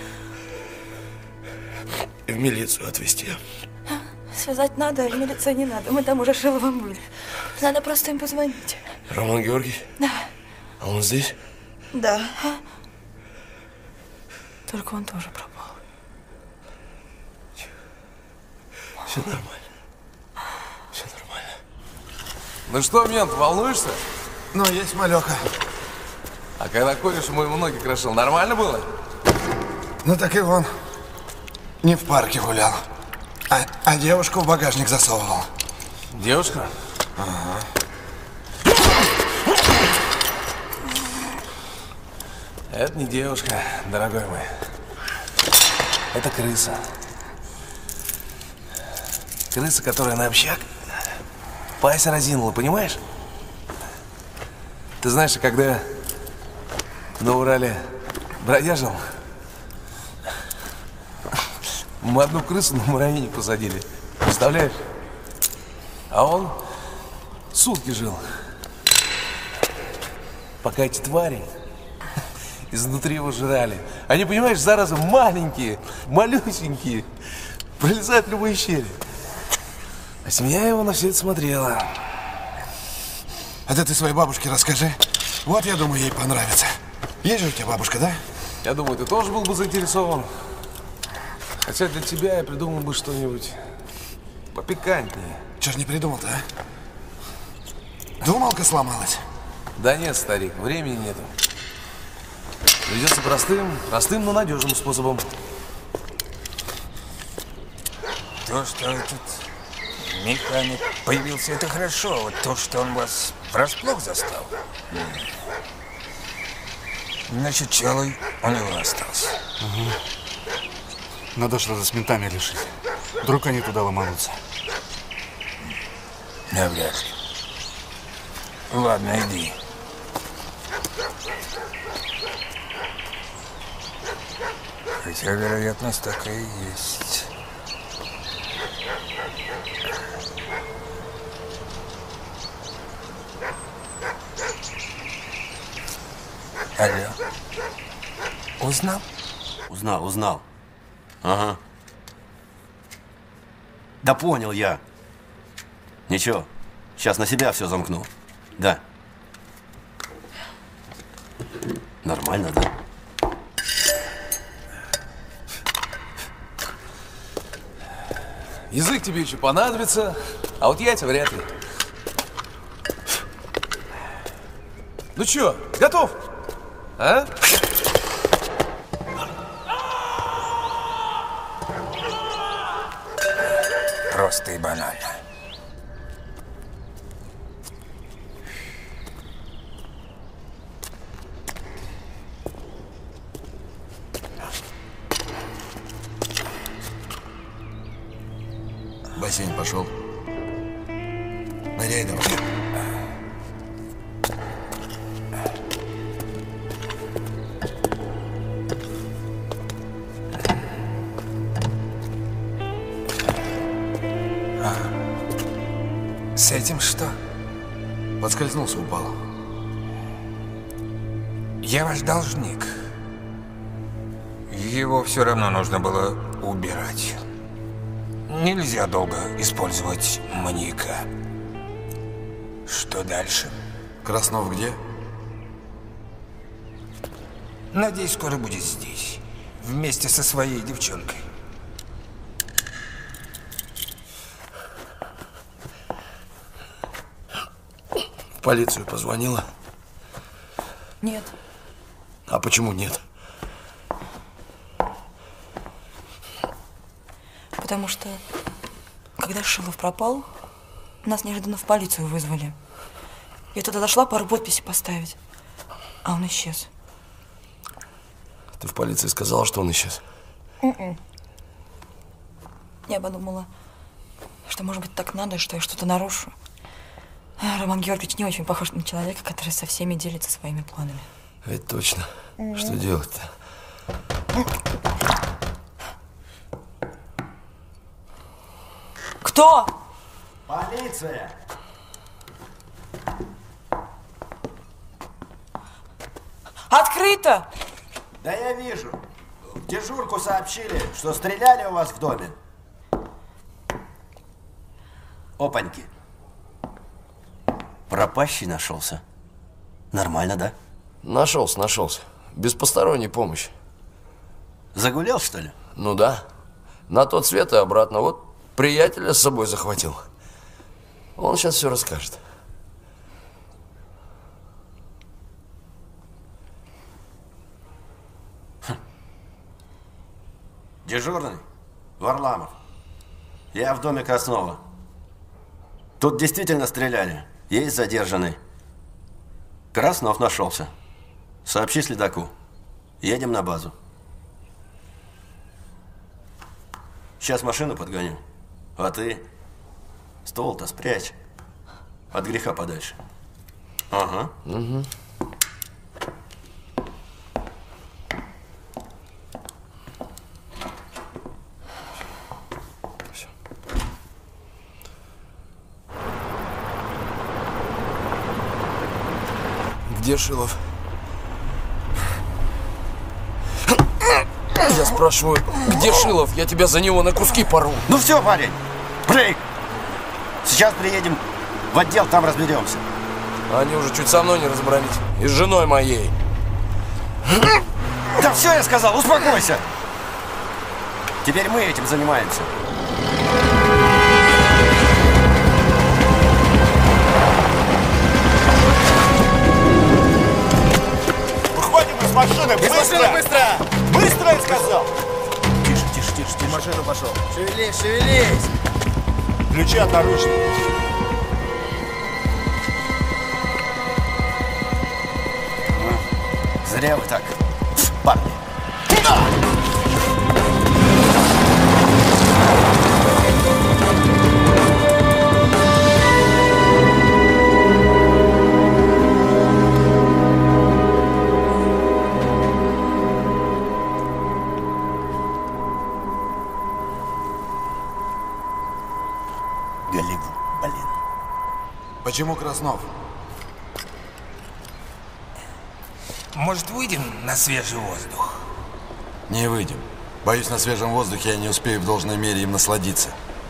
и в милицию отвезти. Связать надо, в милицию не надо. Мы там уже Шиловым были. Надо просто им позвонить. Роман Георгиевич? Да. А он здесь? Да. Только он тоже пропал. Все нормально. Все нормально. Ну что, мент, волнуешься? Ну, есть малеха. А когда кореш моему ноги крошил, нормально было? Ну так и вон. Не в парке гулял, а, а девушку в багажник засовывал. Девушка? Ага. Это не девушка, дорогой мой. Это крыса. Крыса, которая на общак пасть разинула, понимаешь? Ты знаешь, когда на Урале бродяжил, мы одну крысу на муравейник посадили. Представляешь? А он сутки жил. Пока эти твари изнутри его жрали. Они, понимаешь, зараза маленькие, малюсенькие. Пролезают в любые щели. А семья его на все это смотрела. А ты, ты своей бабушке расскажи. Вот, я думаю, ей понравится. Есть же у тебя бабушка, да? Я думаю, ты тоже был бы заинтересован. Хотя для тебя я придумал бы что-нибудь попикантнее. Чего ж не придумал-то, а? Думалка сломалась? Да нет, старик, времени нету. Придется простым, простым, но надежным способом. То, что этот механик появился, это хорошо. Вот то, что он вас врасплох застал. Значит, челый у него остался. Угу. Надо что-то с ментами решить. Вдруг они туда ломанутся. Навряд ли. Ладно, иди. Хотя вероятность такая и есть. Алло. Узнал? Узнал, узнал. Ага. Да понял я. Ничего, сейчас на себя все замкну. Да. Нормально, да? Язык тебе еще понадобится, а вот яйца вряд ли. Ну что, готов? А? Просто и банально. В бассейн пошел. Ныряй давай. С этим что? Подскользнулся, упал. Я ваш должник. Его все равно нужно было убирать. Нельзя долго использовать маньяка. Что дальше? Краснов где? Надеюсь, скоро будет здесь. Вместе со своей девчонкой. В полицию позвонила? Нет. А почему нет? Потому что, когда Шилов пропал, нас неожиданно в полицию вызвали. Я туда зашла пару подписей поставить, а он исчез. Ты в полиции сказала, что он исчез? Mm-mm. Я подумала, что, может быть, так надо, что я что-то нарушу. А Роман Георгиевич не очень похож на человека, который со всеми делится своими планами. Это точно. Mm-hmm. Что делать-то? Кто? Полиция! Открыто! Да я вижу. В дежурку сообщили, что стреляли у вас в доме. Опаньки. Пропащий нашелся. Нормально, да? Нашелся, нашелся. Без посторонней помощи. Загулял, что ли? Ну да. На тот свет и обратно. Вот приятеля с собой захватил. Он сейчас все расскажет. Дежурный, Варламов. Я в доме Краснова. Тут действительно стреляли. Есть задержанный. Краснов нашелся. Сообщи следаку. Едем на базу. Сейчас машину подгоню. А ты ствол-то спрячь. От греха подальше. Ага. Угу. Где Шилов? Я спрашиваю, где Шилов? Я тебя за него на куски порву. Ну все, парень, брейк. Сейчас приедем в отдел, там разберемся. Они уже чуть со мной не разобрались. И с женой моей. Да все, я сказал, успокойся. Теперь мы этим занимаемся. Выходим из машины, Из быстро! машины, быстро! Быстро, я сказал! Тише, тише, тише, ты в машину пошел. Шевелись, шевелись! Ключи от наручников. Зря вы так, парни. Голливуд, блин. Почему Краснов? Может, выйдем на свежий воздух? Не выйдем. Боюсь, на свежем воздухе я не успею в должной мере им насладиться.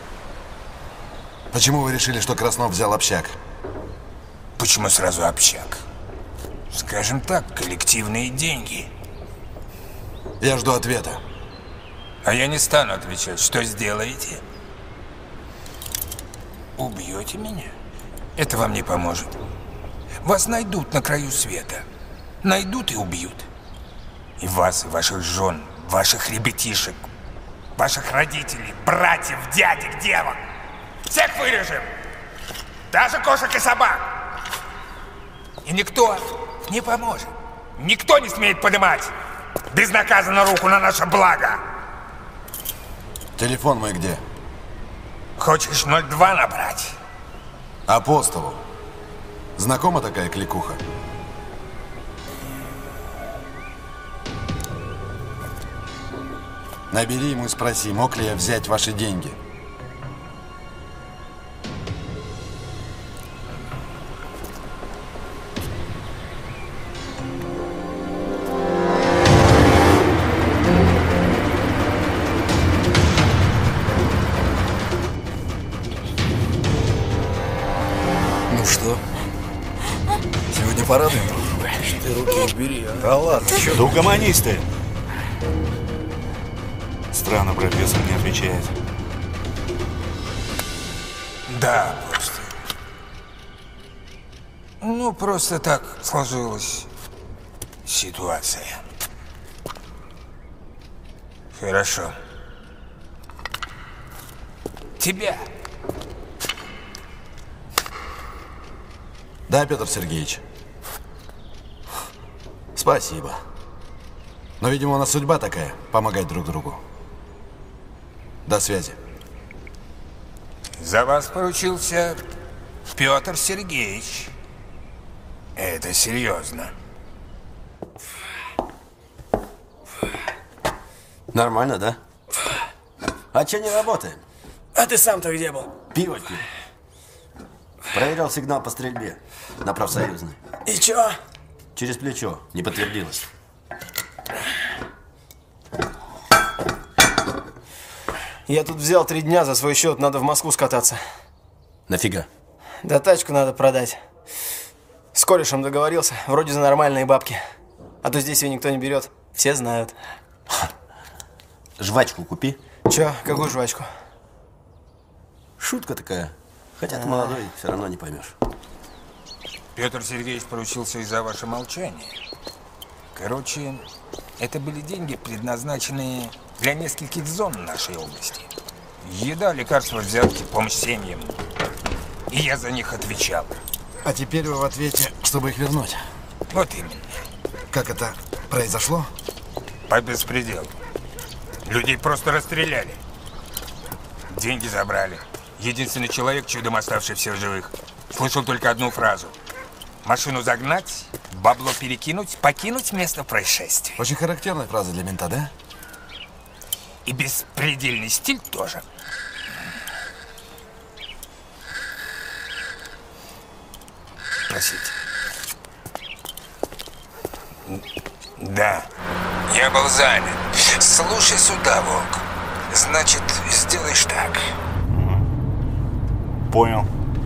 Почему вы решили, что Краснов взял общак? Почему сразу общак? Скажем так, коллективные деньги. Я жду ответа. А я не стану отвечать. Что сделаете? Убьете меня? Это вам не поможет. Вас найдут на краю света. Найдут и убьют. И вас, и ваших жен, ваших ребятишек, ваших родителей, братьев, дядек, девок. Всех вырежем. Даже кошек и собак. И никто не поможет. Никто не смеет поднимать безнаказанно руку на наше благо. Телефон мой где? Хочешь ноль два набрать? Апостолу. Знакома такая кликуха? Набери ему и спроси, мог ли я взять ваши деньги. Ну что? Сегодня порадуем друг друга? Ты руки убери, а? Да ладно, что? Да угомонись ты. Странно, профессор не отвечает. Да, просто. Ну, просто так сложилась ситуация. Хорошо. Тебя. Да, Петр Сергеевич. Спасибо. Но, видимо, у нас судьба такая – помогать друг другу. До связи. За вас поручился Петр Сергеевич. Это серьезно. Нормально, да? А че не работаем? А ты сам-то где был? Пиво пил. Проверял сигнал по стрельбе на профсоюзной. И чё? Через плечо. Не подтвердилось. Я тут взял три дня за свой счет, надо в Москву скататься. Нафига? Да тачку надо продать. С корешем договорился, вроде за нормальные бабки. А то здесь ее никто не берет, все знают. Жвачку купи. Чё, какую жвачку? Шутка такая. Хотя ты молодой, все равно не поймешь. Петр Сергеевич поручился из-за ваше молчание. Короче, Это были деньги, предназначенные для нескольких зон нашей области. Еда, лекарства, взятки, помощь семьям. И я за них отвечал. А теперь вы в ответе, чтобы их вернуть. Вот именно. Как это произошло? По беспределу. Людей просто расстреляли. Деньги забрали. Единственный человек, чудом оставшийся в живых, слышал только одну фразу. Машину загнать, бабло перекинуть, покинуть место происшествия. Очень характерная фраза для мента, да? И беспредельный стиль тоже. Простите. Да, я был занят. Слушай сюда, Волк. Значит, сделаешь так. Понял.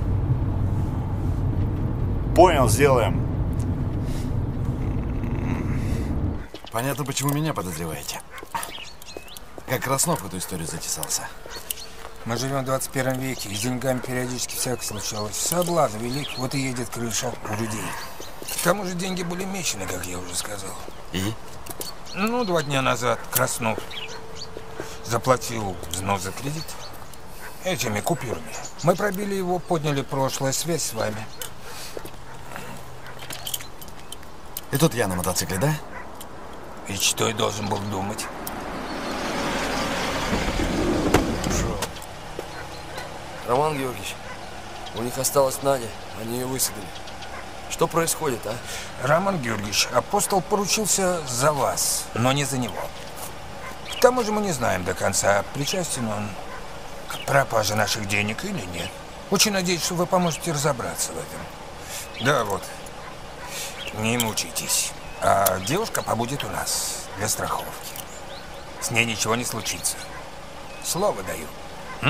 Понял, сделаем. Понятно, почему меня подозреваете. Как Краснов в эту историю затесался. Мы живем в двадцать первом веке, и с деньгами периодически всякое случалось. Соблазн велик, вот и едет крыша у людей. К тому же деньги были мечены, как я уже сказал. И? Ну, два дня назад Краснов заплатил взнос за кредит этими купюрами. Мы пробили его, подняли прошлое, связь с вами. И тут я на мотоцикле, да? И что я должен был думать? Роман Георгиевич, у них осталась Надя, они ее высадили. Что происходит, а? Роман Георгиевич, апостол поручился за вас, но не за него. К тому же мы не знаем до конца, причастен он к пропаже наших денег или нет. Очень надеюсь, что вы поможете разобраться в этом. Да, вот. Не мучайтесь. А девушка побудет у нас для страховки. С ней ничего не случится. Слово даю. М?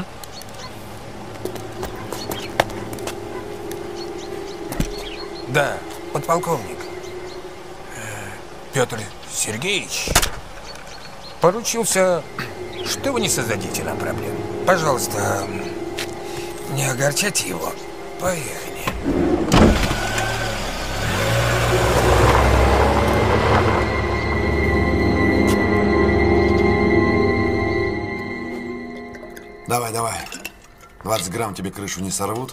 Да, подполковник. Петр Сергеевич поручился, что вы не создадите нам проблем. Пожалуйста, не огорчайте его. Поехали. Давай, давай. двадцать грамм тебе крышу не сорвут.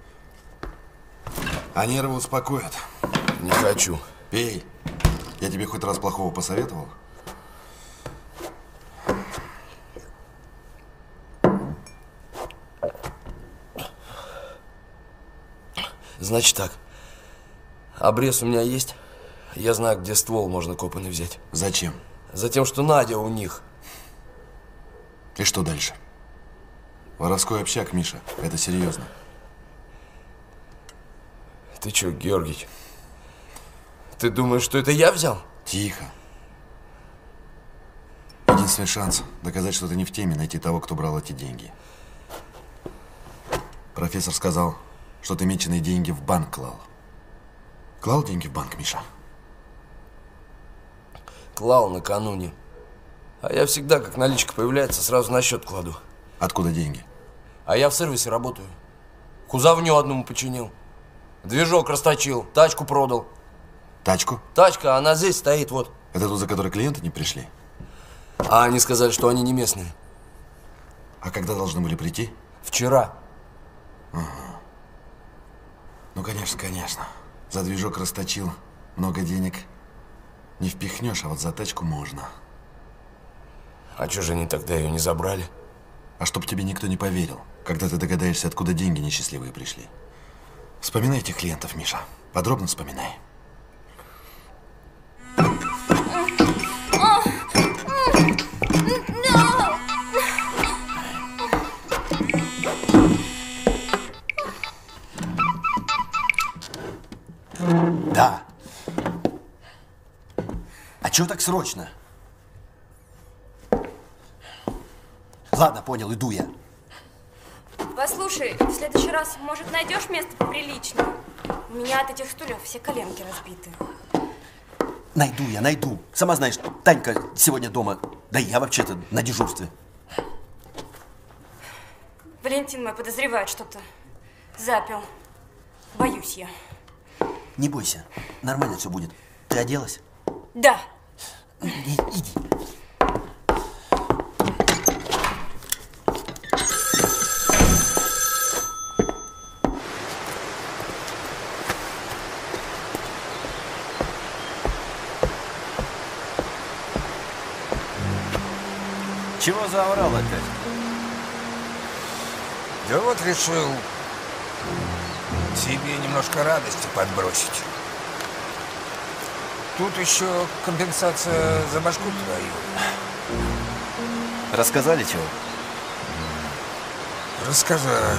А нервы успокоят. Не хочу. Пей. Я тебе хоть раз плохого посоветовал? Значит так. Обрез у меня есть. Я знаю, где ствол можно копанный взять. Зачем? Затем, что Надя у них. И что дальше? Воровской общак, Миша. Это серьезно. Ты что, Георгий? Ты думаешь, что это я взял? Тихо. Единственный шанс доказать, что ты не в теме, найти того, кто брал эти деньги. Профессор сказал, что ты меченые деньги в банк клал. Клал деньги в банк, Миша? Клал накануне. А я всегда, как наличка появляется, сразу на счет кладу. Откуда деньги? А я в сервисе работаю. Кузовню одному починил. Движок расточил, тачку продал. Тачку? Тачка, она здесь стоит, вот. Это ту, за которой клиенты не пришли? А они сказали, что они не местные. А когда должны были прийти? Вчера. Ага. Ну, конечно, конечно. За движок расточил. Много денег не впихнешь, а вот за тачку можно. А чё же они тогда ее не забрали? А чтоб тебе никто не поверил, когда ты догадаешься, откуда деньги несчастливые пришли. Вспоминай этих клиентов, Миша. Подробно вспоминай. Да. А чего так срочно? Ладно, понял, иду я. Послушай, в следующий раз, может, найдешь место поприличнее? У меня от этих стульев все коленки разбиты. Найду я, найду. Сама знаешь, Танька сегодня дома. Да и я вообще-то на дежурстве. Валентин мой подозревает что-то. Запил. Боюсь я. Не бойся, нормально все будет. Ты оделась? Да. Иди, иди. Чего заорал опять? Да вот решил тебе немножко радости подбросить. Тут еще компенсация за башку твою. Рассказали чего? Рассказали.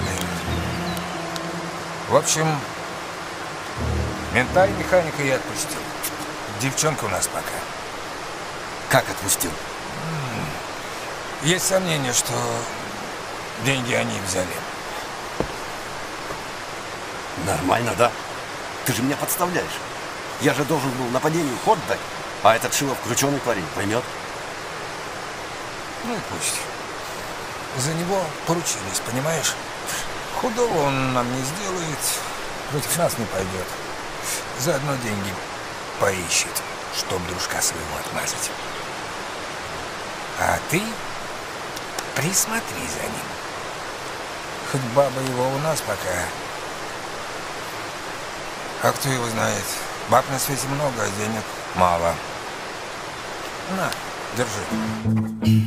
В общем, мента и механика я отпустил. Девчонка у нас пока. Как отпустил? Есть сомнение, что деньги они взяли. Нормально, да? Ты же меня подставляешь. Я же должен был нападению ход дать, а этот Шилов крученый парень, поймет? Ну и пусть. За него поручились, понимаешь? Худого он нам не сделает, против нас не пойдет. Заодно деньги поищет, чтоб дружка своего отмазать. А ты присмотри за ним. Хоть баба его у нас пока. А кто его знает? Баб на свете много, а денег мало. На, держи.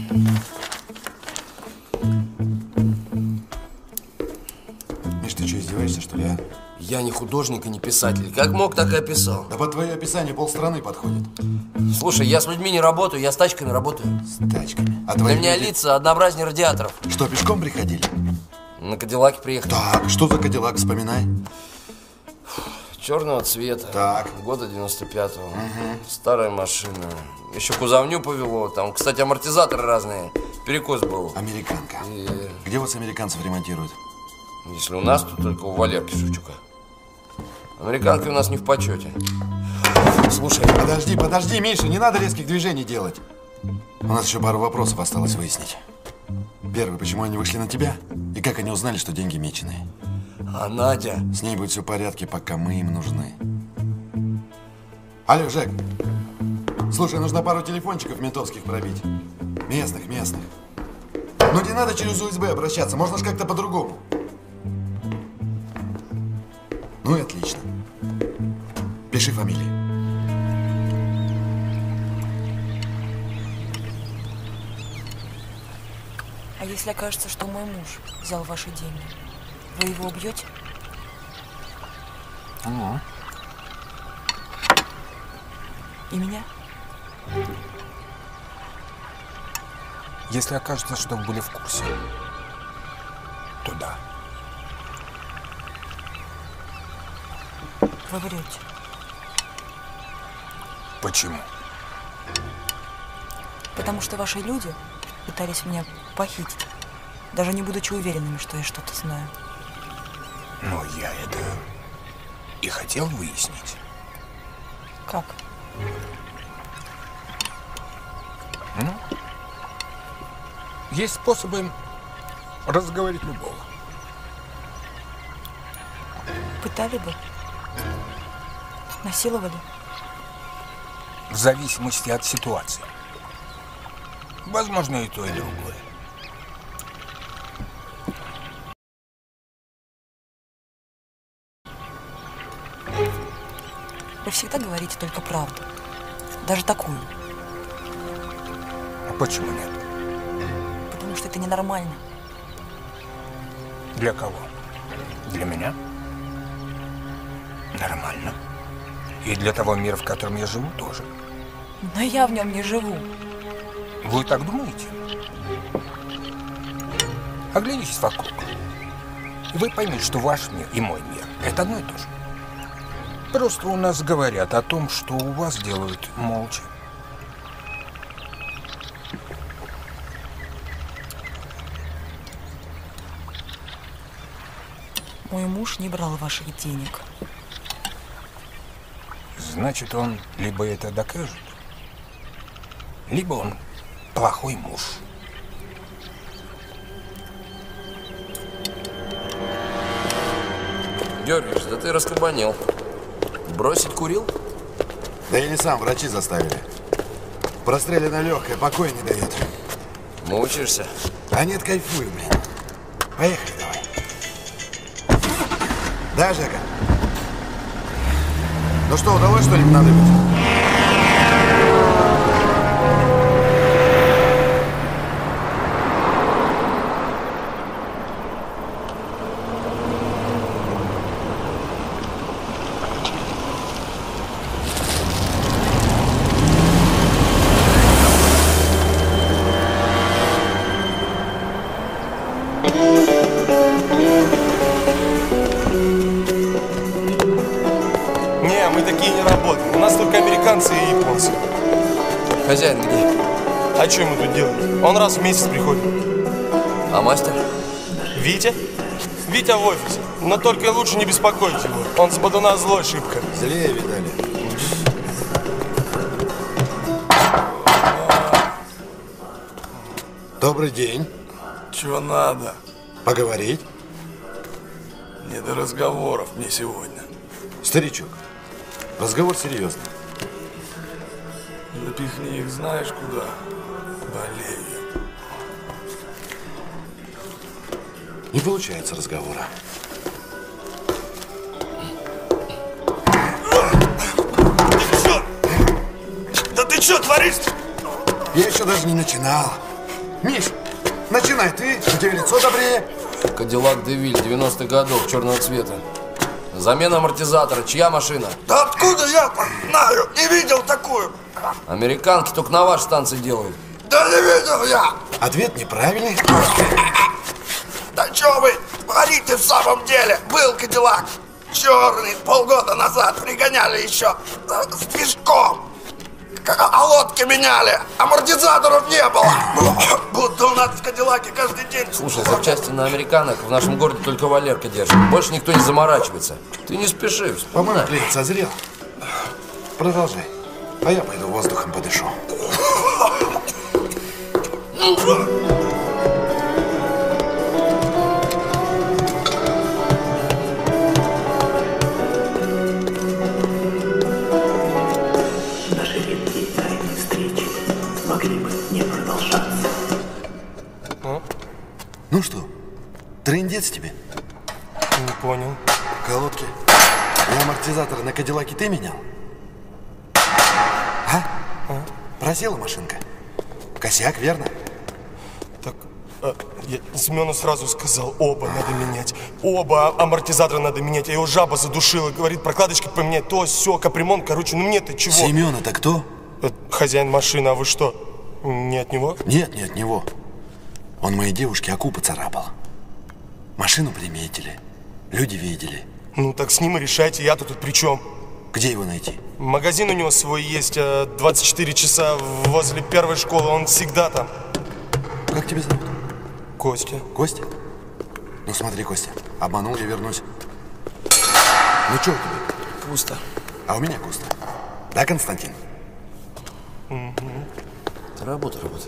Миш, ты что, издеваешься, что ли, а? Я не художник и не писатель. Как мог, так и описал. Да под твое описание полстраны подходит. Слушай, я с людьми не работаю, я с тачками работаю. С тачками? А Для твои меня люди... лица однообразнее радиаторов. Что, пешком приходили? На Кадиллаке приехали. Так, что за Кадиллак, вспоминай. Черного цвета. Так. Года девяносто пятого. Угу. Старая машина. Еще кузовню повело. Там, кстати, амортизаторы разные. Перекос был. Американка. И... Где вас американцев ремонтируют? Если у нас, то только у Валерки Шевчука. Американки у нас не в почете. Слушай, подожди, подожди, Миша, не надо резких движений делать. У нас еще пару вопросов осталось выяснить. Первый, почему они вышли на тебя? И как они узнали, что деньги меченые? А Надя? С ней будет все в порядке, пока мы им нужны. Алло, Жек. Слушай, нужно пару телефончиков ментовских пробить. Местных, местных. Но не надо через ю эс би обращаться, можно же как-то по-другому. Ну и отлично. Пиши фамилии. А если окажется, что мой муж взял ваши деньги, вы его убьете? Угу. И меня? Если окажется, что вы были в курсе, то да. Вы врете. Почему? Потому что ваши люди пытались меня похитить, даже не будучи уверенными, что я что-то знаю. Но я это и хотел выяснить. Как? Ну, есть способы разговорить любого. Пытали бы? Насиловали? В зависимости от ситуации. Возможно, и то, и другое. Вы всегда говорите только правду. Даже такую. А почему нет? Потому что это ненормально. Для кого? Для меня? Нормально. И для того мира, в котором я живу, тоже. Но я в нем не живу. Вы так думаете? Оглянитесь вокруг. И вы поймете, что ваш мир и мой мир – это одно и то же. Просто у нас говорят о том, что у вас делают молча. Мой муж не брал ваших денег. Значит, он либо это докажет, либо он плохой муж. Георгиевич, да ты раскабанел. Бросить курил? Да или сам врачи заставили. Простреленная легкая, покоя не дает. Мучаешься? А нет, кайфую, блин. Поехали давай. Да, Жека? Ну что, удалось что-нибудь надыбать? Хозяин где? А что ему тут делать? Он раз в месяц приходит. А мастер? Витя? Витя в офисе. Но только лучше не беспокоить его. Он с бодуна злой шибко. Злее, видали. Добрый день. Чего надо? Поговорить? Не до разговоров мне сегодня. Старичок, разговор серьезный. Напихни их знаешь куда? Болею. Не получается разговора. Ты чё? Да ты чё творишь-то? Я еще даже не начинал. Миш, начинай ты, у тебя лицо добрее. Кадиллак Девиль девяностых годов, черного цвета. Замена амортизатора. Чья машина? Да откуда я знаю? Не видел такую. Американки только на вашей станции делают. Да не видел я. Ответ неправильный. Да что вы говорите в самом деле? Был Кадиллак черный, полгода назад пригоняли еще с движком. А лодки меняли, амортизаторов не было. Будто у нас в Кадиллаке каждый день. Слушай, запчасти на американок в нашем городе только Валерка держит. Больше никто не заморачивается. Ты не спеши, По-моему, клиент созрел. Продолжай. А я пойду воздухом подышу. Ну что, трындец тебе? Не понял. Колодки и амортизаторы на Кадиллаке ты менял? А? а? Просела машинка? Косяк, верно? Так, а, я Семену сразу сказал, оба надо менять. Оба амортизатора надо менять. А его жаба задушила, говорит, прокладочки поменять, то, сё, капремонт, короче, ну мне-то чего? Семен, это кто? Это хозяин машины, а вы что, не от него? Нет, не от него. Он моей девушке окупы царапал. Машину приметили, люди видели. Ну так с ним и решайте, я-то тут при чем? Где его найти? Магазин у него свой есть, двадцать четыре часа возле первой школы, он всегда там. Как тебя зовут? Костя. Костя? Ну смотри, Костя, обманул, я вернусь. Ну что у тебя? Пусто. А у меня пусто. Да, Константин? Угу. Это работа, работа.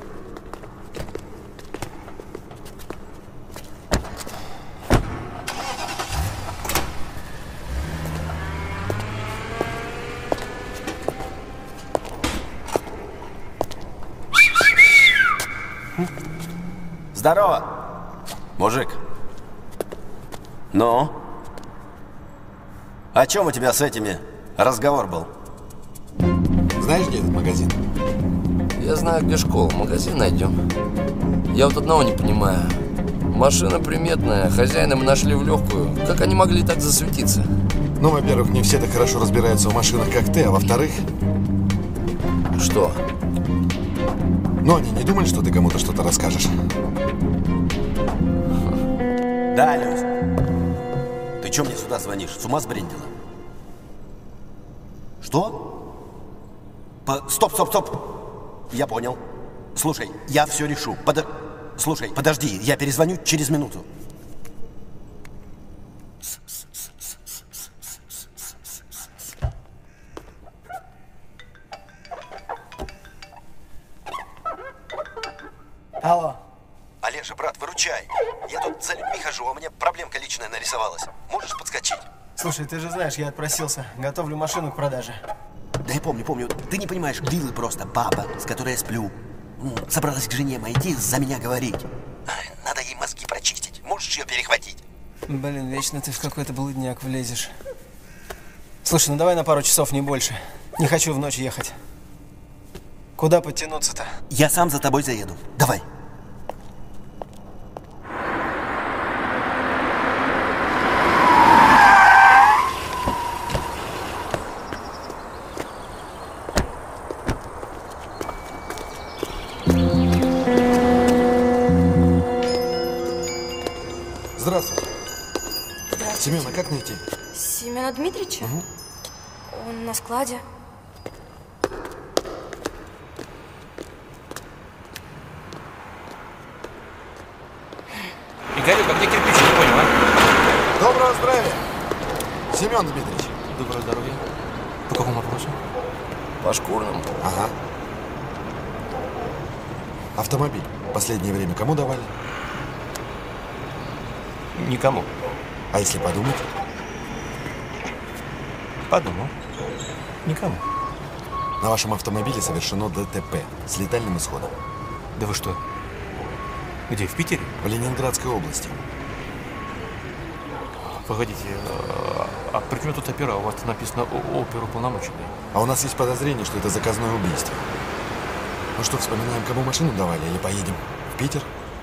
Здорово, мужик. Ну? О чем у тебя с этими разговор был? Знаешь, где этот магазин? Я знаю, где школа. Магазин найдем. Я вот одного не понимаю. Машина приметная, хозяина мы нашли в легкую. Как они могли так засветиться? Ну, во-первых, не все так хорошо разбираются в машинах, как ты, а во-вторых... Что? Ну, они не думали, что ты кому-то что-то расскажешь? Да, Люсь. Ты что мне сюда звонишь? С ума сбрендила? Что? По... Стоп, стоп, стоп. Я понял. Слушай, я все решу. Под... Слушай, подожди, я перезвоню через минуту. Алло. Олежа, брат, выручай. Я тут за людьми хожу, а у меня проблемка личная нарисовалась. Можешь подскочить? Слушай, ты же знаешь, я отпросился. Готовлю машину к продаже. Да я помню, помню. Ты не понимаешь, Виллы просто баба, с которой я сплю. Собралась к жене моей идти за меня говорить. Надо ей мозги прочистить. Можешь ее перехватить? Блин, вечно ты в какой-то блудняк влезешь. Слушай, ну давай на пару часов, не больше. Не хочу в ночь ехать. Куда подтянуться-то? Я сам за тобой заеду. Давай. Здравствуй. Семена как найти? Семена Дмитриевича? Угу. Он на складе. Игорек, а где кирпич? Не понял, а? Доброго здравия, Семен Дмитриевич. Доброго здоровья. По какому вопросу? По шкурному. Ага. Автомобиль в последнее время кому давали? Никому. А если подумать? Подумал. Никому. На вашем автомобиле совершено ДТП с летальным исходом. Да вы что? Где, в Питере? В Ленинградской области. Погодите, а, а при чем тут опера? У вас написано оперуполномоченный. А у нас есть подозрение, что это заказное убийство. Ну что, вспоминаем, кому машину давали, или поедем в Питер?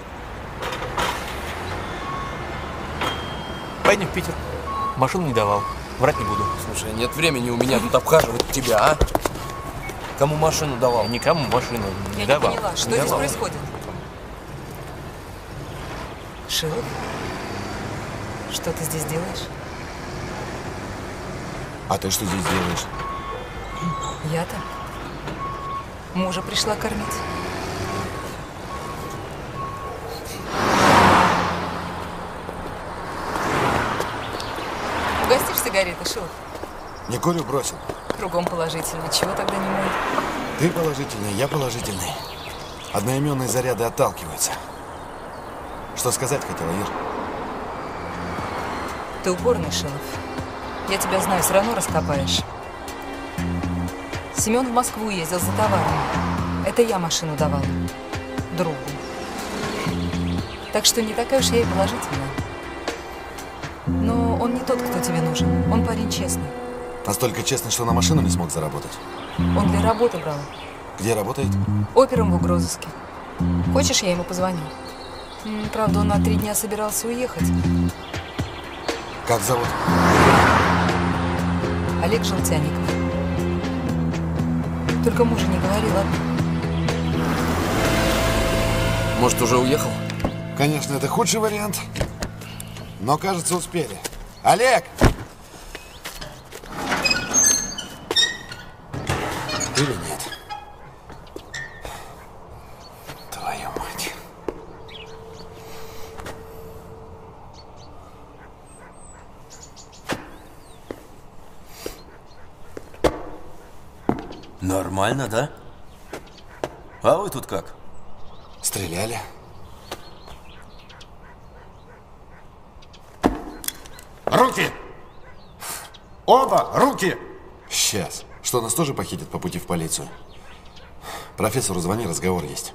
Поедем в Питер. Машину не давал. Врать не буду. Слушай, нет времени у меня тут обхаживать тебя, а? Кому машину давал? Я никому машину не Я давал. не поняла, что не здесь давал. происходит? Шилов? Что ты здесь делаешь? А ты что здесь делаешь? Я-то мужа пришла кормить. Угостишь сигареты, Шилов? Не курю, бросил. Кругом положительно. Чего тогда не мой? Ты положительный, я положительный. Одноименные заряды отталкиваются. Что сказать хотела, Ир? Ты упорный, Шилов. Я тебя знаю, все равно раскопаешь. Семен в Москву ездил за товаром. Это я машину давала. Другу. Так что не такая уж я и положительная. Но он не тот, кто тебе нужен. Он парень честный. Настолько честный, что на машину не смог заработать. Он для работы брал. Где работает? Опером в угрозыске. Хочешь, я ему позвоню? М, Правда, он на три дня собирался уехать. Как зовут? Олег Желтяников. Только мужу не говори, ладно? Может, уже уехал? Конечно, это худший вариант. Но, кажется, успели. Олег! Или нет? Твою мать. Нормально, да? А вы тут как? Стреляли. Руки! Оба руки! Сейчас. Что, нас тоже похитят по пути в полицию? Профессору звони, разговор есть.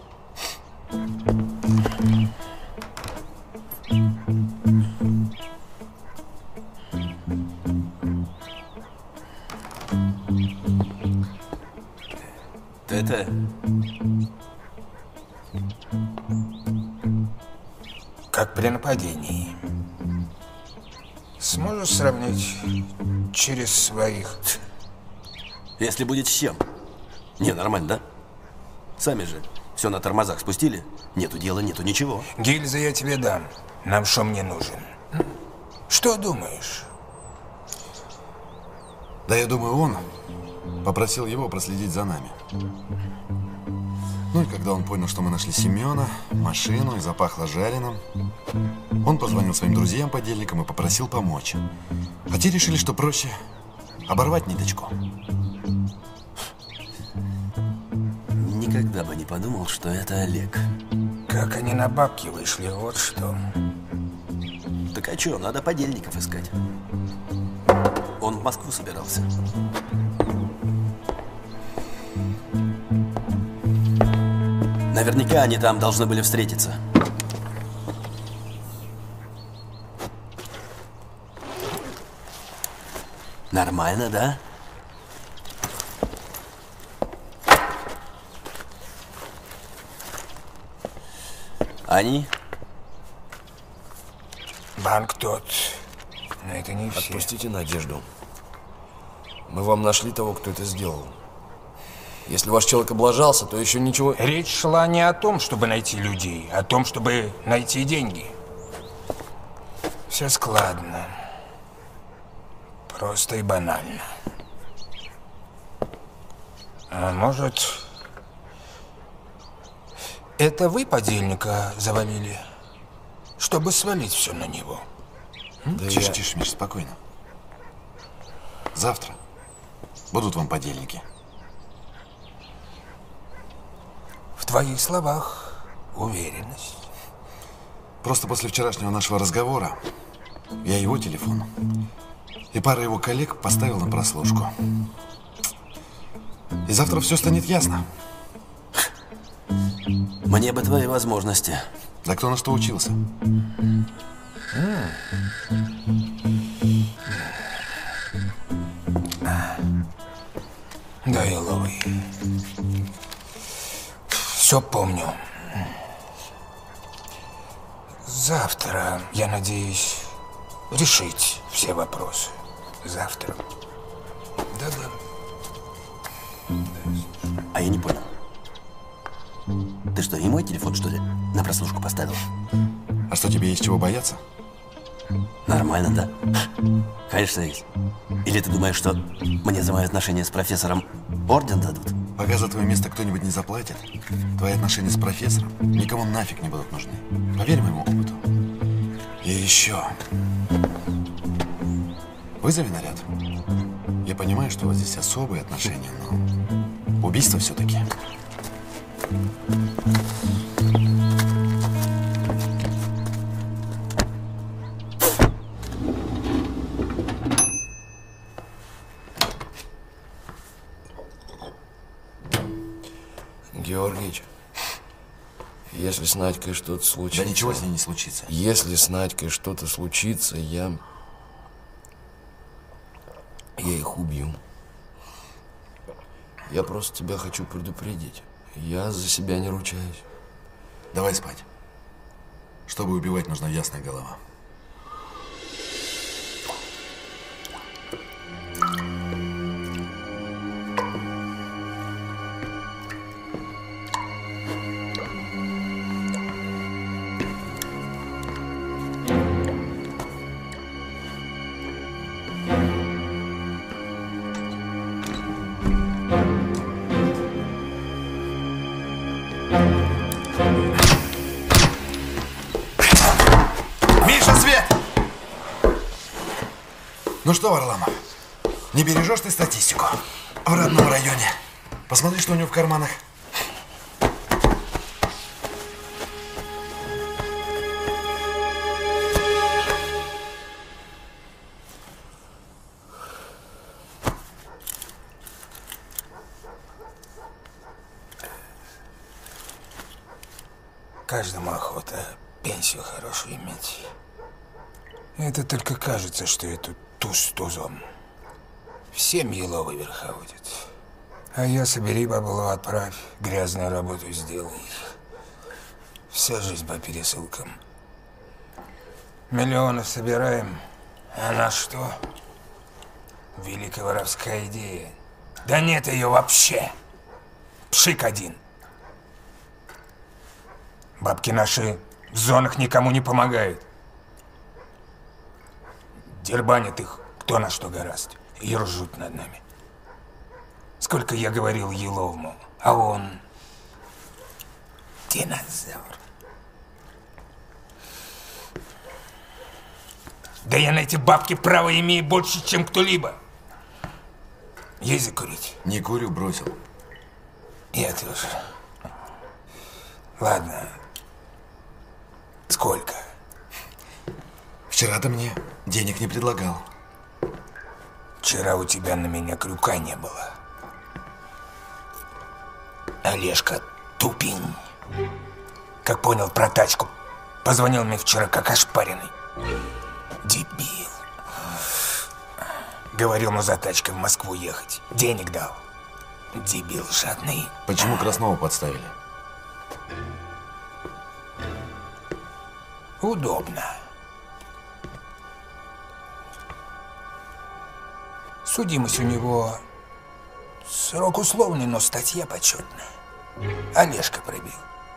Ты это... Как при нападении. Сможешь сравнить через своих? Если будет с чем. Не, нормально, да? Сами же все на тормозах спустили. Нету дела, нету ничего. Гильзы я тебе дам. Нам шум не нужен. Что думаешь? Да я думаю, он попросил его проследить за нами. Ну и когда он понял, что мы нашли Семена, машину и запахло жареным, он позвонил своим друзьям-подельникам и попросил помочь. А те решили, что проще оборвать ниточку. Никогда бы не подумал, что это Олег. Как они на бабки вышли, вот что. Так а что, надо подельников искать. Он в Москву собирался. Наверняка они там должны были встретиться. Нормально, да? Они? Банк тот. Но это не все. Отпустите Надежду. Мы вам нашли того, кто это сделал. Если ваш человек облажался, то еще ничего... Речь шла не о том, чтобы найти людей, а о том, чтобы найти деньги. Все складно. Просто и банально. А может, это вы подельника завалили, чтобы свалить все на него? Да тише, я... тише, Миш, спокойно. Завтра будут вам подельники. В твоих словах уверенность. Просто после вчерашнего нашего разговора я его телефон и пара его коллег поставил на прослушку. И завтра все станет ясно. Мне бы твои возможности. Да кто на что учился? Да, Еловый. Все помню. Завтра, я надеюсь, решить все вопросы. Завтра. Да-да. А я не понял. Ты что, и мой телефон, что ли, на прослушку поставил? А что, тебе есть чего бояться? Нормально, да? Конечно, есть. Или ты думаешь, что мне за мои отношения с профессором орден дадут? Пока за твое место кто-нибудь не заплатит, твои отношения с профессором никому нафиг не будут нужны. Поверь моему опыту. И еще. Вызови наряд. Я понимаю, что у вас здесь особые отношения, но убийство все-таки. Георгиич, если с Надькой что-то случится... Да ничего с ней не случится. Если с Надькой что-то случится, я... Я их убью. Я просто тебя хочу предупредить. Я за себя не ручаюсь. Давай спать. Чтобы убивать, нужна ясная голова. Ну что, Варламов, не бережешь ты статистику в родном районе? Посмотри, что у него в карманах. Каждому охота пенсию хорошую иметь. Это только кажется, что это туз с тузом. Всем Еловый верховодит. А я собери бабло, отправь, грязную работу сделай. Вся жизнь по пересылкам. Миллионов собираем, а на что? Великая воровская идея. Да нет ее вообще. Пшик один. Бабки наши в зонах никому не помогают. Дербанят их кто на что гораст. И ржут над нами. Сколько я говорил Еловому, а он... Динозавр. Да я на эти бабки право имею больше, чем кто-либо. Есть закурить? Не курю, бросил. Я тоже. Ладно. Сколько? Вчера ты мне денег не предлагал. Вчера у тебя на меня крюка не было. Олежка, тупень. Как понял про тачку. Позвонил мне вчера как ошпаренный. Дебил. Говорил, ну за тачкой в Москву ехать. Денег дал. Дебил жадный. Почему Краснова подставили? Удобно. Судимость у него срок условный, но статья почетная. Олежка пробил.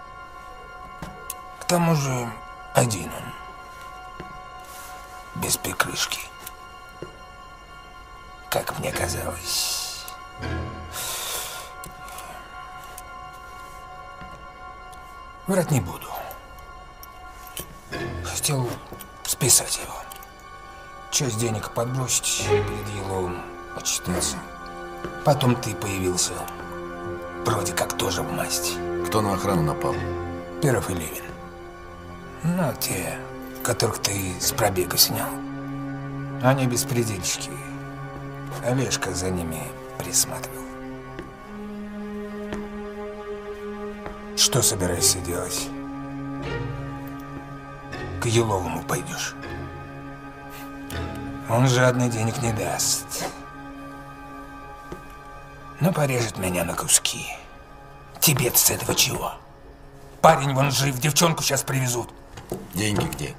К тому же один он. Без прикрышки. Как мне казалось. Врать не буду. Хотел списать его. Часть денег подбросить, перед Еловым отчитаться. Потом ты появился. Вроде как тоже в масть. Кто на охрану напал? Перов и Левин. Ну, те, которых ты с пробега снял. Они беспредельщики. Олежка за ними присматривал. Что собираешься делать? К Еловому пойдешь. Он жадный, денег не даст. Но порежет меня на куски. Тебе-то с этого чего? Парень вон жив, девчонку сейчас привезут. Деньги где?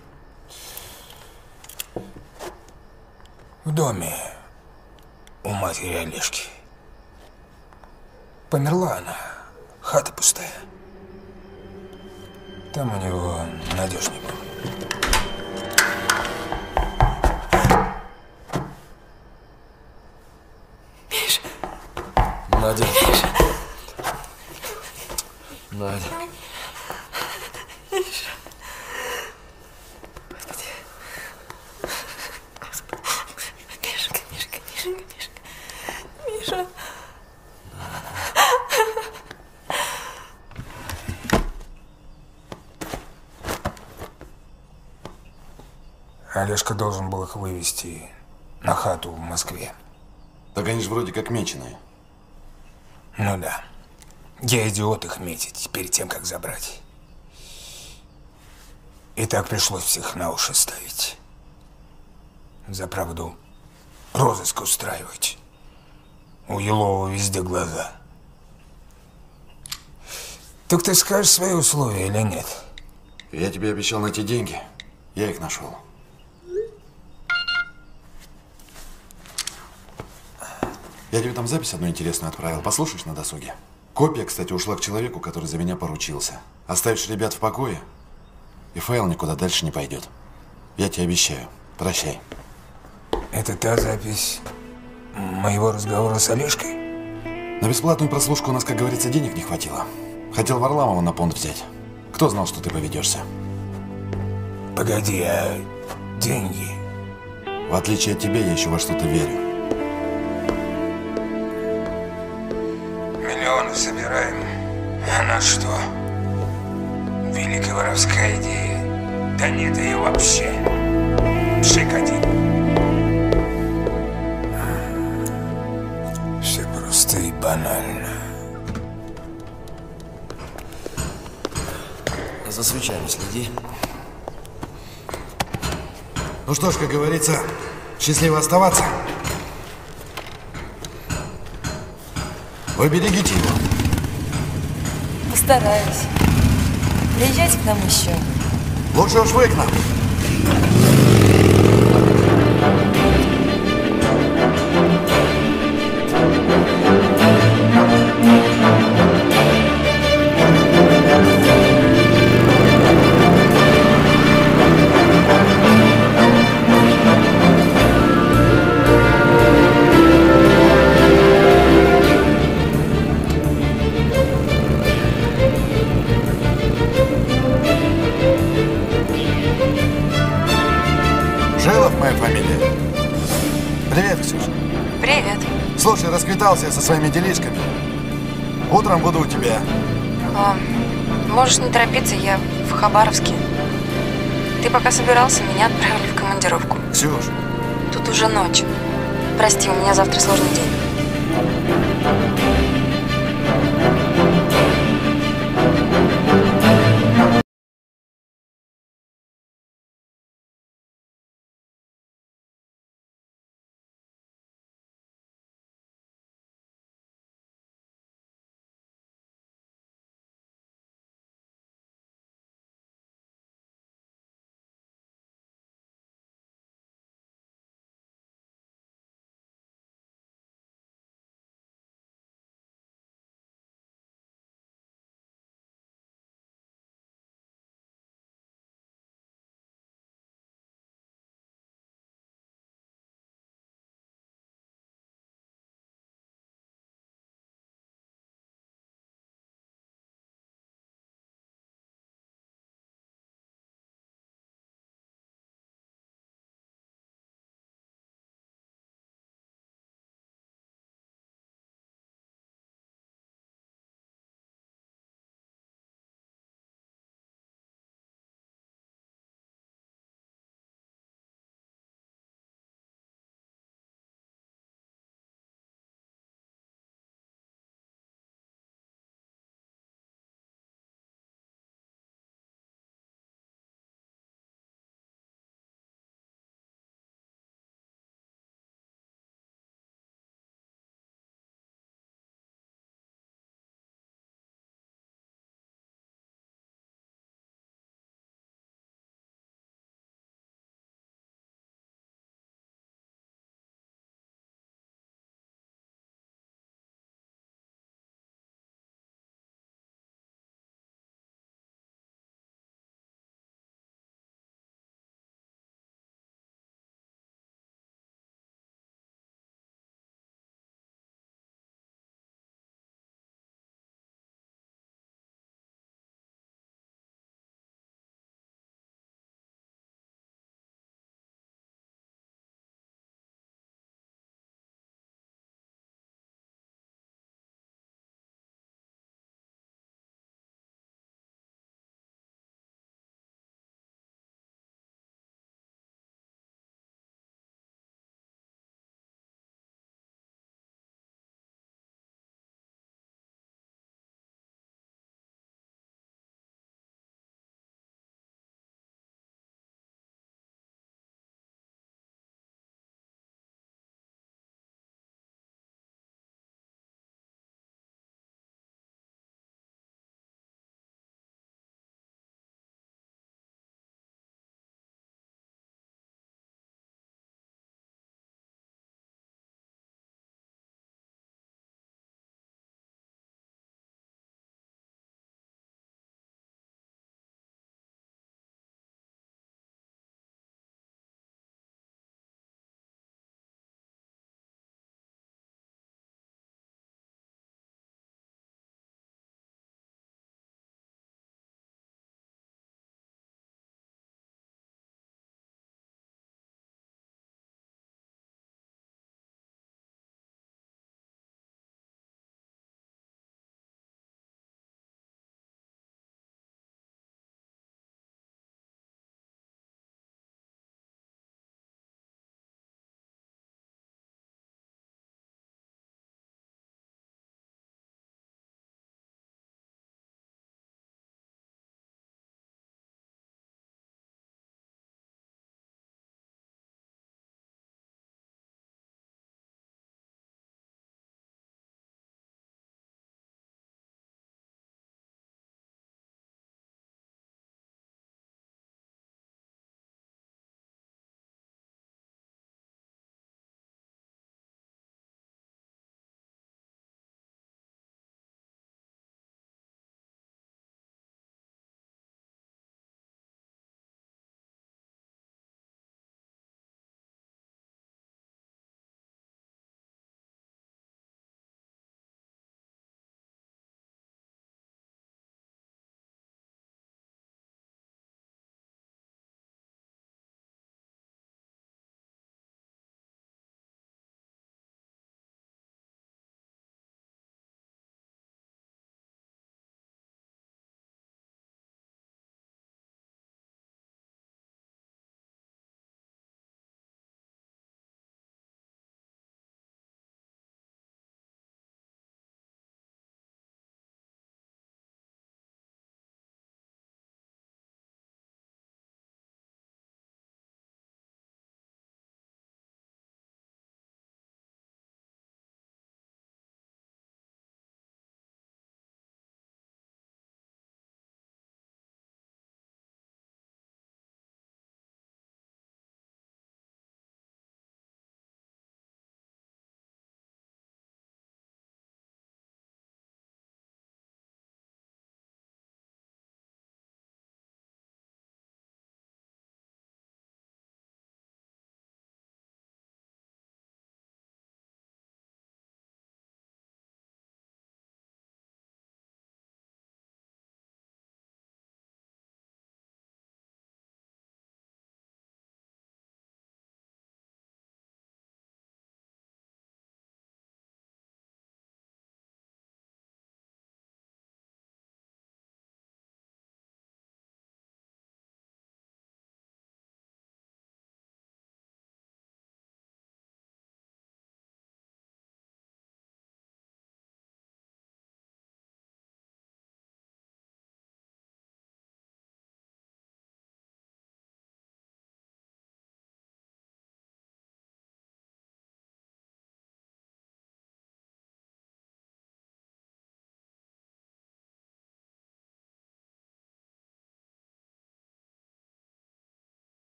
В доме у матери Олежки. Померла она, хата пустая. Там у него надежнее было. Миша. Надя. Миша. Надя. Миша. Мишка, Мишка, Мишка, Мишка. Миша. Олежка должен был их вывести на хату в Москве. Так они же вроде как меченые. Ну да. Я идиот их метить перед тем, как забрать. И так пришлось всех на уши ставить. За правду розыск устраивать. У Елова везде глаза. Так ты скажешь свои условия или нет? Я тебе обещал найти деньги. Я их нашел. Я тебе там запись одну интересную отправил. Послушаешь на досуге? Копия, кстати, ушла к человеку, который за меня поручился. Оставишь ребят в покое, и файл никуда дальше не пойдет. Я тебе обещаю. Прощай. Это та запись моего разговора с Олежкой? На бесплатную прослушку у нас, как говорится, денег не хватило. Хотел Варламова на понт взять. Кто знал, что ты поведешься? Погоди, а деньги? В отличие от тебя, я еще во что-то верю. Миллионы собираем. А на что? Великая воровская идея. Да нет ее вообще. Пшик один. Все просто и банально. За свечами следи. Ну что ж, как говорится, счастливо оставаться. Вы берегите его. Постараюсь. Приезжайте к нам еще. Лучше уж вы к нам. Шилов моя фамилия. Привет, Ксюша. Привет. Слушай, расквитался я со своими делишками. Утром буду у тебя. А, можешь не торопиться, я в Хабаровске. Ты пока собирался, меня отправили в командировку. Ксюш. Тут уже ночь. Прости, у меня завтра сложный день.